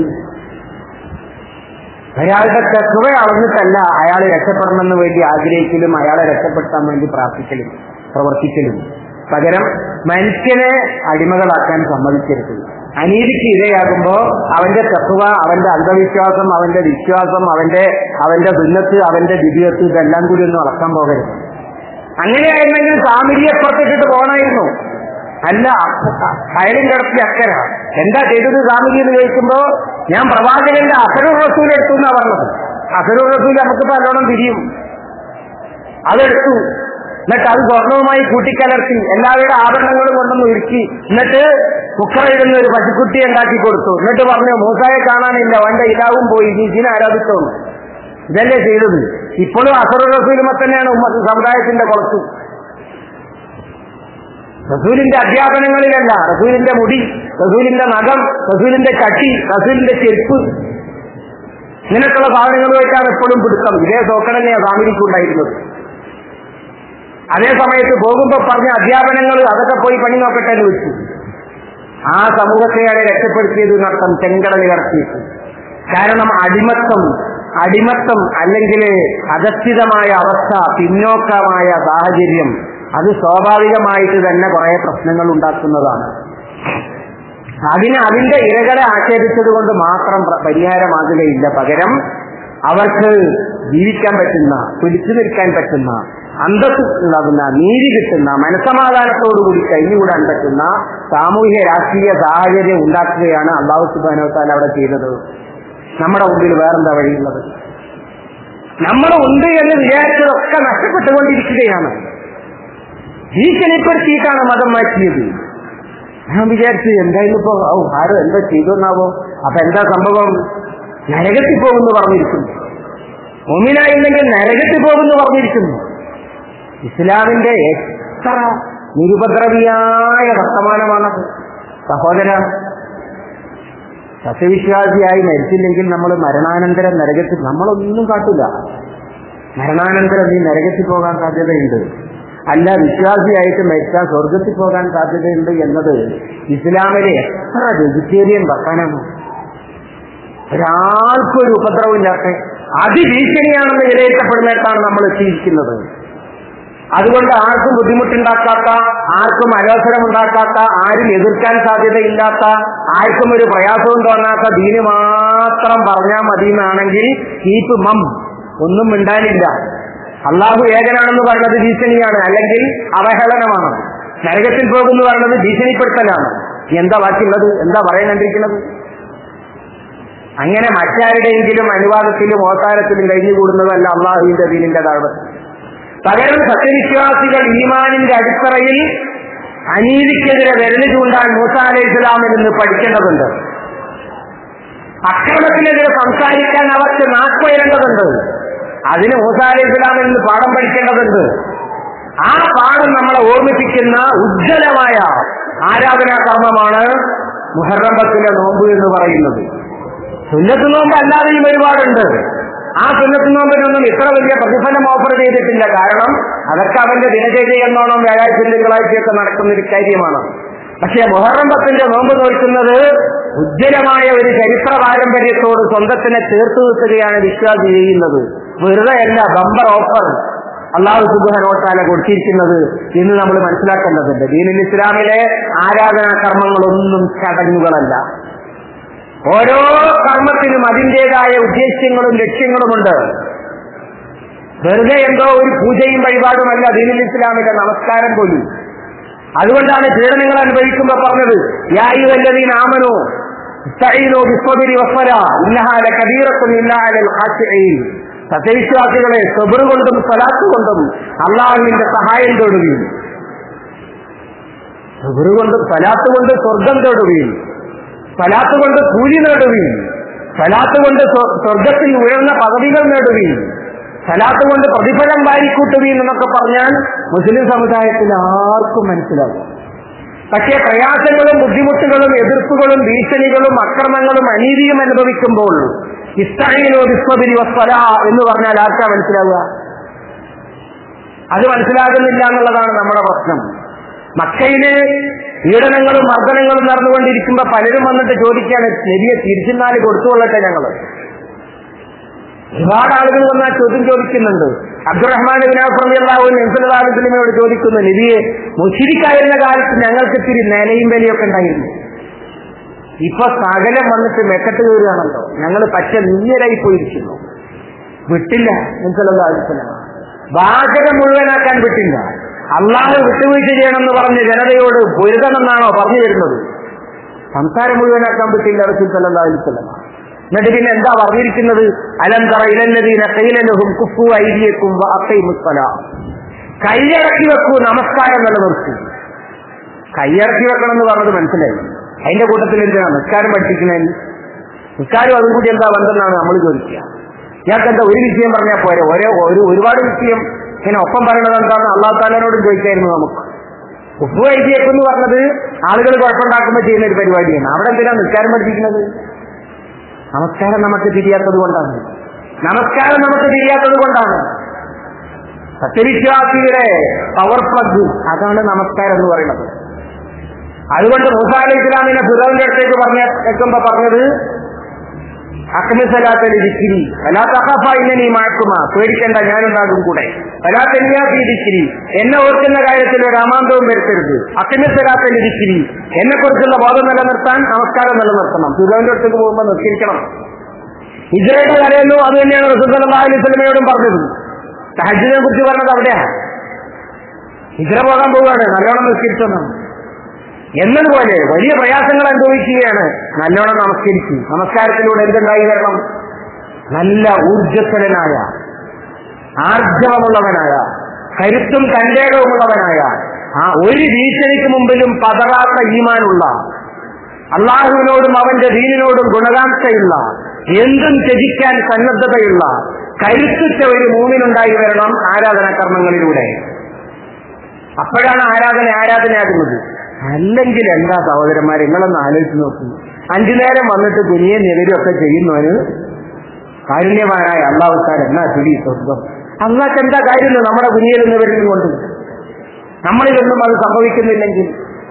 അയാളുടെ തഖ്വ അളന്നിട്ടല്ല അയാൾ രക്ഷപ്പെടണമെന്ന് വേണ്ടി ആഗ്രഹിക്കലും അയാളെ രക്ഷപ്പെടുത്താൻ വേണ്ടി പ്രാർത്ഥിക്കലും പ്രവർത്തിക്കലും. പകരം മനുഷ്യനെ അടിമകളാക്കാൻ സമ്മതിക്കരുത്. അനീതിക്ക് ഇരയാകുമ്പോ അവന്റെ തഖ്വ, അവന്റെ അന്ധവിശ്വാസം, അവന്റെ വിശ്വാസം, അവന്റെ അവന്റെ സുന്നത്ത്, അവന്റെ ദിവ്യത്ത്, ഇതെല്ലാം കൂടി ഒന്നും അളക്കാൻ പോകരുത്. അങ്ങനെയായിരുന്നെങ്കിൽ സാമിരിയെ പുറത്തിട്ടിട്ട് പോകണമായിരുന്നു. അല്ല, അയലും കിടത്തി അക്കര. എന്താ ചെയ്തത് സാമിരി എന്ന് ചോദിക്കുമ്പോ ഞാൻ പ്രവാചകന്റെ അസറുർ റസൂൽ എടുത്തു എന്നാ പറഞ്ഞത്. അസറുർ റസൂൽ നമുക്ക് നല്ലോണം തിരിയും. അതെടുത്തു. എന്നിട്ട് അത് സ്വർണവുമായി കൂട്ടിക്കലർത്തി എല്ലാവരുടെ ആഭരണങ്ങളും കൊണ്ടൊന്ന് ഒരുക്കി. എന്നിട്ട് കുക്കറയിടുന്ന ഒരു പശുക്കുട്ടിയെ ഉണ്ടാക്കി കൊടുത്തു. എന്നിട്ട് പറഞ്ഞു, മൂസായെ കാണാനില്ല, അവന്റെ ഇലാവും പോയി, നീ ഇതിനെ ആരാധിച്ചോന്നു. ഇതല്ലേ ചെയ്തത്. ഇപ്പോഴും അസറുർ റസൂലുമ തന്നെയാണ് ഉമ്മത്ത് സമുദായത്തിന്റെ കുളത്ത്. റസൂലിന്റെ അധ്യാപനങ്ങളിലല്ല, റസൂലിന്റെ മുടി, റസൂലിന്റെ നഖം, റസൂലിന്റെ കട്ടി, റസൂലിന്റെ ചെരുപ്പ്, ഇങ്ങനെയൊക്കെയുള്ള സാധനങ്ങളുമായിട്ടാണ് എപ്പോഴും പിടുത്തം. ഇതേ സോക്കടനെയാണ് സാമിരിക്കുണ്ടായിരുന്നത്. അതേ സമയത്ത് പോകുമ്പോ പറഞ്ഞ അധ്യാപനങ്ങൾ അതൊക്കെ പോയി പണി നോക്കട്ടെ എന്ന് വെച്ചു. ആ സമൂഹത്തെയാണ് രക്ഷപ്പെടുത്തിയത് എന്നർത്ഥം, ചെങ്കടൽ ഇറക്കിയിട്ട്. കാരണം അടിമത്തം അടിമത്തം അല്ലെങ്കിൽ അധസ്ഥിതമായ അവസ്ഥ, പിന്നോക്കമായ സാഹചര്യം, അത് സ്വാഭാവികമായിട്ട് തന്നെ കുറെ പ്രശ്നങ്ങൾ ഉണ്ടാക്കുന്നതാണ്. അതിന് അതിന്റെ ഇരകളെ ആക്ഷേപിച്ചത് കൊണ്ട് മാത്രം പരിഹാരമാകുകയില്ല. പകരം അവർക്ക് ജീവിക്കാൻ പറ്റുന്ന, പിടിച്ചു നിൽക്കാൻ പറ്റുന്ന, അന്തസ്സ് ഉണ്ടാകുന്ന, നീതി കിട്ടുന്ന, മനസ്സമാധാനത്തോടുകൂടി കഴിഞ്ഞുകൂടാൻ പറ്റുന്ന സാമൂഹ്യ രാഷ്ട്രീയ സാഹചര്യം ഉണ്ടാക്കുകയാണ് അല്ലാഹു സുബ്ഹാനഹു വ തആല അവിടെ ചെയ്തത്. നമ്മുടെ മുമ്പിൽ വേറെന്താ വഴിയുള്ളത്? നമ്മൾ ഉണ്ട് എന്ന് വിചാരിച്ചതൊക്കെ നഷ്ടപ്പെട്ടുകൊണ്ടിരിക്കുകയാണ്. ഭീഷണിപ്പെടുത്തിയിട്ടാണ് മതം മാറ്റിയത്. ഞാൻ വിചാരിച്ചു എന്തായാലും ഇപ്പോ ഔ ആരോ എന്താ ചെയ്തെന്നാവോ. അപ്പൊ എന്താ സംഭവം? നരകത്തിൽ പോകുമെന്ന് പറഞ്ഞിരിക്കുന്നു. മുഅ്മിനായില്ലെങ്കിൽ നരകത്തിൽ പോകുമെന്ന് പറഞ്ഞിരിക്കുന്നു. ഇസ്ലാമിന്റെ എത്ര നിരുപദ്രവിയായ വർത്തമാനമാണത് സഹോദര. സത്യവിശ്വാസിയായി മരിച്ചില്ലെങ്കിൽ നമ്മൾ മരണാനന്തരം നരകത്തിൽ നമ്മളൊന്നും കാട്ടില്ല. മരണാനന്തരം നീ നരകത്തിൽ പോകാൻ സാധ്യതയുണ്ട്, അല്ല വിശ്വാസിയായിട്ട് മരിച്ചാൽ സ്വർഗത്തിൽ പോകാൻ സാധ്യതയുണ്ട് എന്നത് ഇസ്ലാമിലെ എത്ര വെജിറ്റേറിയൻ വർത്തമാനമാണ്. ഒരാൾക്കൊരു ഉപദ്രവമില്ലാത്ത അതിഭീഷണിയാണെന്ന് വിലയിരുത്തപ്പെടുന്നിടത്താണ് നമ്മൾ എത്തിയിരിക്കുന്നത്. അതുകൊണ്ട് ആർക്കും ബുദ്ധിമുട്ടുണ്ടാക്കാത്ത, ആർക്കും അലോസരമുണ്ടാക്കാത്ത, ആരും എതിർക്കാൻ സാധ്യതയില്ലാത്ത, ആർക്കും ഒരു പ്രയാസവും തോന്നാത്ത ദീന് മാത്രം പറഞ്ഞാൽ മതി എന്നാണെങ്കിൽ കീപ്പ് മം, ഒന്നും മിണ്ടാനില്ല. അള്ളാഹു ഏകനാണെന്ന് പറയുന്നത് ഭീഷണിയാണ്, അല്ലെങ്കിൽ അവഹേളനമാണ്. നരകത്തിൽ പോകുന്നു പറയുന്നത് ഭീഷണിപ്പെടുത്തലാണ്. എന്താ ബാക്കിയുള്ളത്? എന്താ പറയാൻ കണ്ടിരിക്കുന്നത്? അങ്ങനെ മറ്റാരുടെയെങ്കിലും അനുവാദത്തിലും ഓസാരത്തിലും കഴിഞ്ഞുകൂടുന്നതല്ല അള്ളാഹുവിന്റെ ദീനിന്റെ ദഅവത്ത്. പകരം സത്യവിശ്വാസികൾ ഈമാനിന്റെ അടിത്തറയിൽ അനീതിക്കെതിരെ വിരല് ചൂണ്ടാൻ മൂസാ അലൈഹി ഇസ്ലാമിൽ നിന്ന് പഠിക്കേണ്ടതുണ്ട്. അക്രമത്തിനെതിരെ സംസാരിക്കാൻ അവർക്ക് നാക്കുയരേണ്ടതുണ്ട്. അതിന് മൂസാ അലൈഹി ഇസ്ലാമിൽ നിന്ന് പാഠം പഠിക്കേണ്ടതുണ്ട്. ആ പാഠം നമ്മളെ ഓർമ്മിപ്പിക്കുന്ന ഉജ്ജ്വലമായ ആരാധനാ കർമ്മമാണ് മുഹറം പത്തിലെ നോമ്പ് എന്ന് പറയുന്നത്. സുന്നത്ത് നോമ്പ് അല്ലാതെയും ഒരുപാടുണ്ട്. ആ സുന്നത്ത് നോമ്പിനൊന്നും ഇത്ര വലിയ പ്രതിഫലം ഓഫർ ചെയ്തിട്ടില്ല. കാരണം അതൊക്കെ അവന്റെ ദിനചര്യ എന്നോണം വ്യാഴാഴ്ച തിങ്കളാഴ്ചയൊക്കെ നടക്കുന്ന ഒരു കാര്യമാണ്. പക്ഷേ മുഹറം പത്തിന്റെ നോമ്പ് നോക്കുന്നത് ഉജ്ജ്വലമായ ഒരു ചരിത്ര പാരമ്പര്യത്തോട് സ്വന്തത്തിനെ ചേർത്ത് നിർത്തുകയാണ് വിശ്വാസി ചെയ്യുന്നത്. വെറുതെ അല്ല ബമ്പർ ഓഫർ അല്ലാഹു സുബ്ഹാനഹു വ തആല കൊടുത്തിരിക്കുന്നത് എന്ന് നമ്മൾ മനസ്സിലാക്കേണ്ടതുണ്ട്. ദീനുൽ ഇസ്ലാമിലെ ആരാധനാ കർമ്മങ്ങളൊന്നും ചടങ്ങുകളല്ല. ഓരോ കർമ്മത്തിനും അതിൻ്റെതായ ഉദ്ദേശ്യങ്ങളും ലക്ഷ്യങ്ങളുമുണ്ട്. വെറുതെ എന്തോ ഒരു പൂജയും വഴിപാടുമല്ല ദീനുൽ ഇസ്ലാമിന്റെ നമസ്കാരം പോലും. അതുകൊണ്ടാണ് പീഡനങ്ങൾ അനുഭവിക്കുമ്പോൾ പറഞ്ഞത് യാ അയ്യുഹല്ലദീന ആമനൂ ഇസ്തഈനൂ ബിസ്സബ്രി വസ്സലാ ഇന്നഹാ ലകബീറത്തുൻ ഇല്ലാ അലൽ ഖാശിഈൻ. സത്യവിശ്വാസികളെ സബ്ർ കൊണ്ടും സ്വലാത്ത് കൊണ്ടും അള്ളാഹുവിന്റെ സഹായം തേടുകയും, സബ്ർ കൊണ്ടും സ്വലാത്ത് കൊണ്ട് സ്വർഗം തേടുകയും, സ്വലാത്ത് കൊണ്ട് കൂലി നേടുകയും, സ്വലാത്ത് കൊണ്ട് സ്വർഗത്തിൽ ഉയർന്ന പദവികൾ നേടുകയും, സ്വലാത്ത് കൊണ്ട് പ്രതിഫലം വാരിക്കൂട്ടുകയും എന്നൊക്കെ പറഞ്ഞാൽ മുസ്ലിം സമുദായത്തിൽ ആർക്കും മനസ്സിലാകും. പക്ഷേ പ്രയാസങ്ങളും ബുദ്ധിമുട്ടുകളും എതിർപ്പുകളും ഭീഷണികളും അക്രമങ്ങളും അനീതിയും അനുഭവിക്കുമ്പോൾ ഇസ്തഈനൂ ബിസ്സബ്രി വസ്സലാ എന്ന് പറഞ്ഞാൽ ആർക്കാ മനസ്സിലാവുക? അത് മനസ്സിലാകുന്നില്ല എന്നുള്ളതാണ് നമ്മുടെ പ്രശ്നം. മക്കയില് പീഡനങ്ങളും മർദ്ദനങ്ങളും നടന്നുകൊണ്ടിരിക്കുമ്പോ പലരും വന്നിട്ട് ചോദിക്കാണ്, നബിയെ തിരിച്ചുനാല് കൊടുത്തുകൊള്ളട്ടെ ഞങ്ങള്. ഒരുപാട് ആളുകൾ വന്നാൽ ചോദ്യം ചോദിക്കുന്നുണ്ട്. അബ്ദുറഹ്മാൻ ഇബ്നു ഔഫ് റളിയല്ലാഹു അൻഹു നബി സല്ലല്ലാഹു അലൈഹി വസല്ലമയോട് ചോദിക്കുന്നു, നബിയെ മുശ്രിക്കായിരുന്ന കാലത്ത് ഞങ്ങൾക്ക് ഇത്തിരി നിലയും വിലയൊക്കെ ഉണ്ടായിരുന്നു, ഇപ്പൊ സകലം വന്നിട്ട് മെക്കട്ട് കയറുകയാണല്ലോ, ഞങ്ങൾ പച്ച നിന്നരായി പോയിരിക്കുന്നു. വിട്ടില്ല നബി സല്ലല്ലാഹു അലൈഹി വസല്ലം, വാചകം മുഴുവനാക്കാൻ വിട്ടില്ല. അള്ളാഹു വിട്ടുവീഴ്ച ചെയ്യണമെന്ന് പറഞ്ഞ് ജനതയോട് പൊരുതണമെന്നാണോ പറഞ്ഞു തരുന്നത്? സംസാരം മുഴുവനാക്കാൻ വിട്ടില്ല റസൂൽ സല്ലല്ലാഹു അലൈഹി വസല്ലം. എന്നിട്ട് പിന്നെ എന്താ പറഞ്ഞിരിക്കുന്നത്? അലം തറ ഇലല്ലദീന ഖീല ലഹും കുഫു ഐദിയക്കും വഅഖീമുസ് സ്വലാ. കൈയടക്കി വെക്കൂ, നമസ്കാരം നിലനിർത്തൂ. കൈയടക്കി വെക്കണം എന്ന് പറഞ്ഞത് മനസ്സിലായി. അതിന്റെ കൂട്ടത്തിൽ എന്തിനാണ് നിസ്കാരം പഠിപ്പിക്കുന്നതിന്? നിസ്കാരം അതും കൂടി എന്താ ബന്ധമെന്നാണ് നമ്മൾ ചോദിക്കുക. ഇയാൾക്ക് എന്താ ഒരു വിഷയം പറഞ്ഞാൽ പോരെ, ഓരോ ഒരു ഒരുപാട് വിഷയം ഇങ്ങനെ ഒപ്പം പറയണത് എന്താണെന്ന് അള്ളാഹു തആലയോടും ചോദിക്കായിരുന്നു നമുക്ക്. കുഫു ഐദിയക്കും എന്ന് പറഞ്ഞത് ആളുകൾ കുഴപ്പമുണ്ടാക്കുമ്പോൾ ചെയ്യുന്ന ഒരു പരിപാടിയാണ്. അവിടെ എന്തിനാ നിസ്കാരം പഠിപ്പിക്കുന്നത്? നമസ്കാരം നമുക്ക് തിരിയാത്തത് കൊണ്ടാണ്. നമസ്കാരം നമുക്ക് തിരിയാത്തത് കൊണ്ടാണ്. സത്യവിശ്വാസിയുടെ പവർ പ്ലഗ് അതാണ് നമസ്കാരം എന്ന് പറയുന്നത്. അതുകൊണ്ട് മൂസാ അലൈഹി ഇസ്ലാമിനെ ഫിറൗന്റെ അടുത്തേക്ക് പറഞ്ഞ എത്തുമ്പോ പറഞ്ഞത് അഖ്മി സലാത്ത ലിദിക്രി വലാ തഖഫ ഇന്നനി മഅകുമാ, പേടിക്കേണ്ട ഞാനുണ്ടാകും കൂടെ. വലാ തനിയാ ഫീ ദിക്രി, എന്നെ ഓർക്കുന്ന കാര്യത്തിൽ ഒരു അമാന്തവും വരുത്തരുത്. അഖ്മി സലാത്ത ലിദിക്രി, എന്നെ കുറിച്ചുള്ള ബോധം നിലനിർത്താൻ നമസ്കാരം നിലനിർത്തണം. ഫിറൗന്റെ അടുത്തേക്ക് പോകുമ്പോൾ നിസ്കരിക്കണം. ഹിജ്റയുടെ കലയല്ലോ അത് തന്നെയാണ് റസൂൽ സല്ലല്ലാഹു അലൈഹി വസല്ലമയോടും പറഞ്ഞത്. തഹജ്ജുദിനെ കുറിച്ച് പറഞ്ഞത് അവിടെയാണ്. ഹിജ്റ പോകാൻ പോവുകയാണ്, നല്ലോണം നിസ്കരിച്ചെന്നാണ്. എന്നതുപോലെ വലിയ പ്രയാസങ്ങൾ അനുഭവിക്കുകയാണ്, നല്ലോണം നമസ്കരിക്കും. നമസ്കാരത്തിലൂടെ എന്തുണ്ടായി വരണം? നല്ല ഊർജ്ജസ്വലനായ, ആർജവമുള്ളവനായ, കരുത്തും തന്റേടവുമുള്ളവനായ, ആ ഒരു ഭീഷണിക്ക് മുമ്പിലും പതറാത്ത ഈമാനുള്ള, അള്ളാഹുവിനോടും അവന്റെ ദീനിനോടും ഗുണകാംക്ഷയുള്ള, എന്തും ത്യജിക്കാൻ സന്നദ്ധതയുള്ള കരുത്തുറ്റ ഒരു മൂമിനുണ്ടായി വരണം ആരാധനാ കർമ്മങ്ങളിലൂടെ. അപ്പോഴാണ് ആരാധന ആരാധനയാകുന്നത്. അല്ലെങ്കിൽ എന്താ സഹോദരന്മാരെ, നിങ്ങളൊന്ന് ആലോചിച്ച് നോക്കൂ. അഞ്ചു നേരം വന്നിട്ട് കുനിയെ നെതിരൊക്കെ ചെയ്യുന്നവന് കാരുണ്യവാനായ അള്ളാഹുത്താൻ എന്നാ ചുരി സ്വന്തം. അള്ളാഹ് എന്താ കാര്യമില്ല നമ്മുടെ കുനിയിൽ നിന്ന് വരുന്നത് കൊണ്ട്. നമ്മളിലൊന്നും അത് സംഭവിക്കുന്നില്ലെങ്കിൽ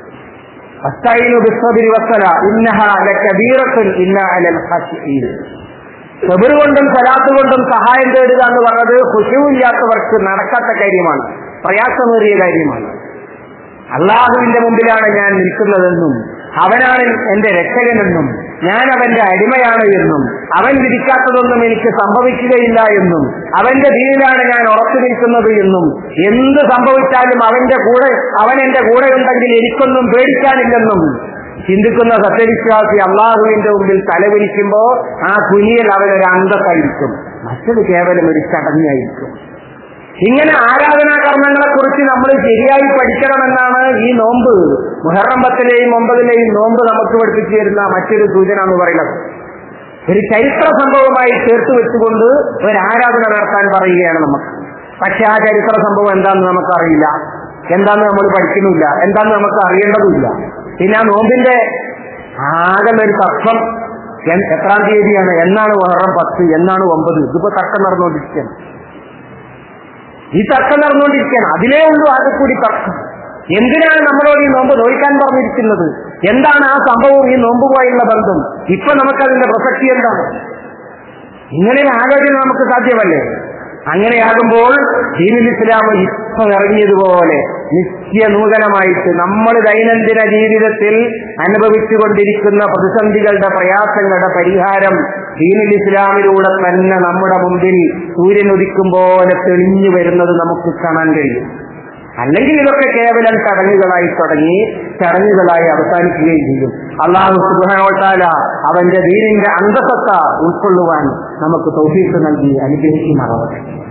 സബർ കൊണ്ടും സലാത്ത് കൊണ്ടും സഹായം തേടുക എന്ന് പറഞ്ഞത് ഖുശൂഇല്ലാത്തവർക്ക് നടക്കാത്ത കാര്യമാണ്, പ്രയാസമേറിയ കാര്യമാണ്. അള്ളാഹുവിന്റെ മുമ്പിലാണ് ഞാൻ നിൽക്കുന്നതെന്നും അവനാണ് എന്റെ രക്ഷകനെന്നും ഞാൻ അവന്റെ അടിമയാണ് എന്നും അവൻ വിധിക്കാത്തതൊന്നും എനിക്ക് സംഭവിക്കുകയില്ല എന്നും അവന്റെ ദീനിലാണ് ഞാൻ ഉറച്ചു നിൽക്കുന്നത് എന്നും എന്ത് സംഭവിച്ചാലും അവന്റെ കൂടെ അവൻ എന്റെ കൂടെ ഉണ്ടെങ്കിൽ എനിക്കൊന്നും പേടിക്കാനില്ലെന്നും ചിന്തിക്കുന്ന സത്യവിശ്വാസി അള്ളാഹുവിന്റെ മുമ്പിൽ തലവിരിക്കുമ്പോ ആ കുനിയൽ അവനൊരു അന്തസ്സായിരിക്കും, മറ്റത് കേവലം ഒരു ചടങ്ങായിരിക്കും. ഇങ്ങനെ ആരാധനാ കർമ്മങ്ങളെ കുറിച്ച് നമ്മൾ ശരിയായി പഠിക്കണമെന്നാണ് ഈ നോമ്പ്, മുഹറം പത്തിലെയും ഒമ്പതിലെയും നോമ്പ് നമുക്ക് പഠിപ്പിച്ചു തരുന്ന മറ്റൊരു സൂചന എന്ന് പറയുന്നത്. ഒരു ചരിത്ര സംഭവമായി ചേർത്ത് വെച്ചുകൊണ്ട് ഒരു ആരാധന നടത്താൻ പറയുകയാണ് നമുക്ക്. പക്ഷെ ആ ചരിത്ര സംഭവം എന്താണെന്ന് നമുക്കറിയില്ല, എന്താന്ന് നമ്മൾ പഠിക്കുന്നില്ല, എന്താന്ന് നമുക്ക് അറിയേണ്ടതുമില്ല. പിന്നെ ആ നോമ്പിന്റെ ആകെ ഒരു തർക്കം, എത്രാം തീയതിയാണ്, എന്നാണ് മുഹറം പത്ത്, എന്നാണ് ഒമ്പത്, ഇതിപ്പോ തർക്കം നടന്നുകൊണ്ടിരിക്കുകയാണ്. ഈ തർക്കം നടന്നുകൊണ്ടിരിക്കുകയാണ്. അതിലേ ഉള്ളൂ ആകെ കൂടി തർക്കം. എന്തിനാണ് നമ്മളോട് ഈ നോമ്പ് നോക്കാൻ പറഞ്ഞിരിക്കുന്നത്? എന്താണ് ആ സംഭവം ഈ നോമ്പുമായുള്ള ബന്ധം? ഇപ്പൊ നമുക്കതിന്റെ പ്രസക്തി എന്താണ്? ഇങ്ങനെ ഒരു ആലോചന നമുക്ക് സാധ്യമല്ലേ? അങ്ങനെയാകുമ്പോൾ ദീനുൽ ഇസ്ലാം ഇപ്പൊ ഇറങ്ങിയതുപോലെ നിത്യ നൂതനമായിട്ട് നമ്മൾ ദൈനംദിന ജീവിതത്തിൽ അനുഭവിച്ചുകൊണ്ടിരിക്കുന്ന പ്രതിസന്ധികളുടെ പ്രയാസങ്ങളുടെ പരിഹാരം ദീനുൽ ഇസ്ലാമിലൂടെ തന്നെ നമ്മുടെ മുമ്പിൽ സൂര്യൻ ഉദിക്കും പോലെ തെളിഞ്ഞു വരുന്നത് നമുക്ക് കാണാൻ കഴിയും. അല്ലെങ്കിൽ ഇതൊക്കെ കേവലം ചടങ്ങുകളായി തുടങ്ങി ചടങ്ങുകളായി അവസാനിക്കുകയും ചെയ്യും. അല്ലാഹു സുബ്ഹാനഹു വ തആല അവന്റെ ദീനിന്റെ അന്തസത്ത ഉൾക്കൊള്ളുവാൻ നമുക്ക് തൗഫീഖ് നൽകി അനുഗ്രഹിക്കുമാറാവട്ടെ.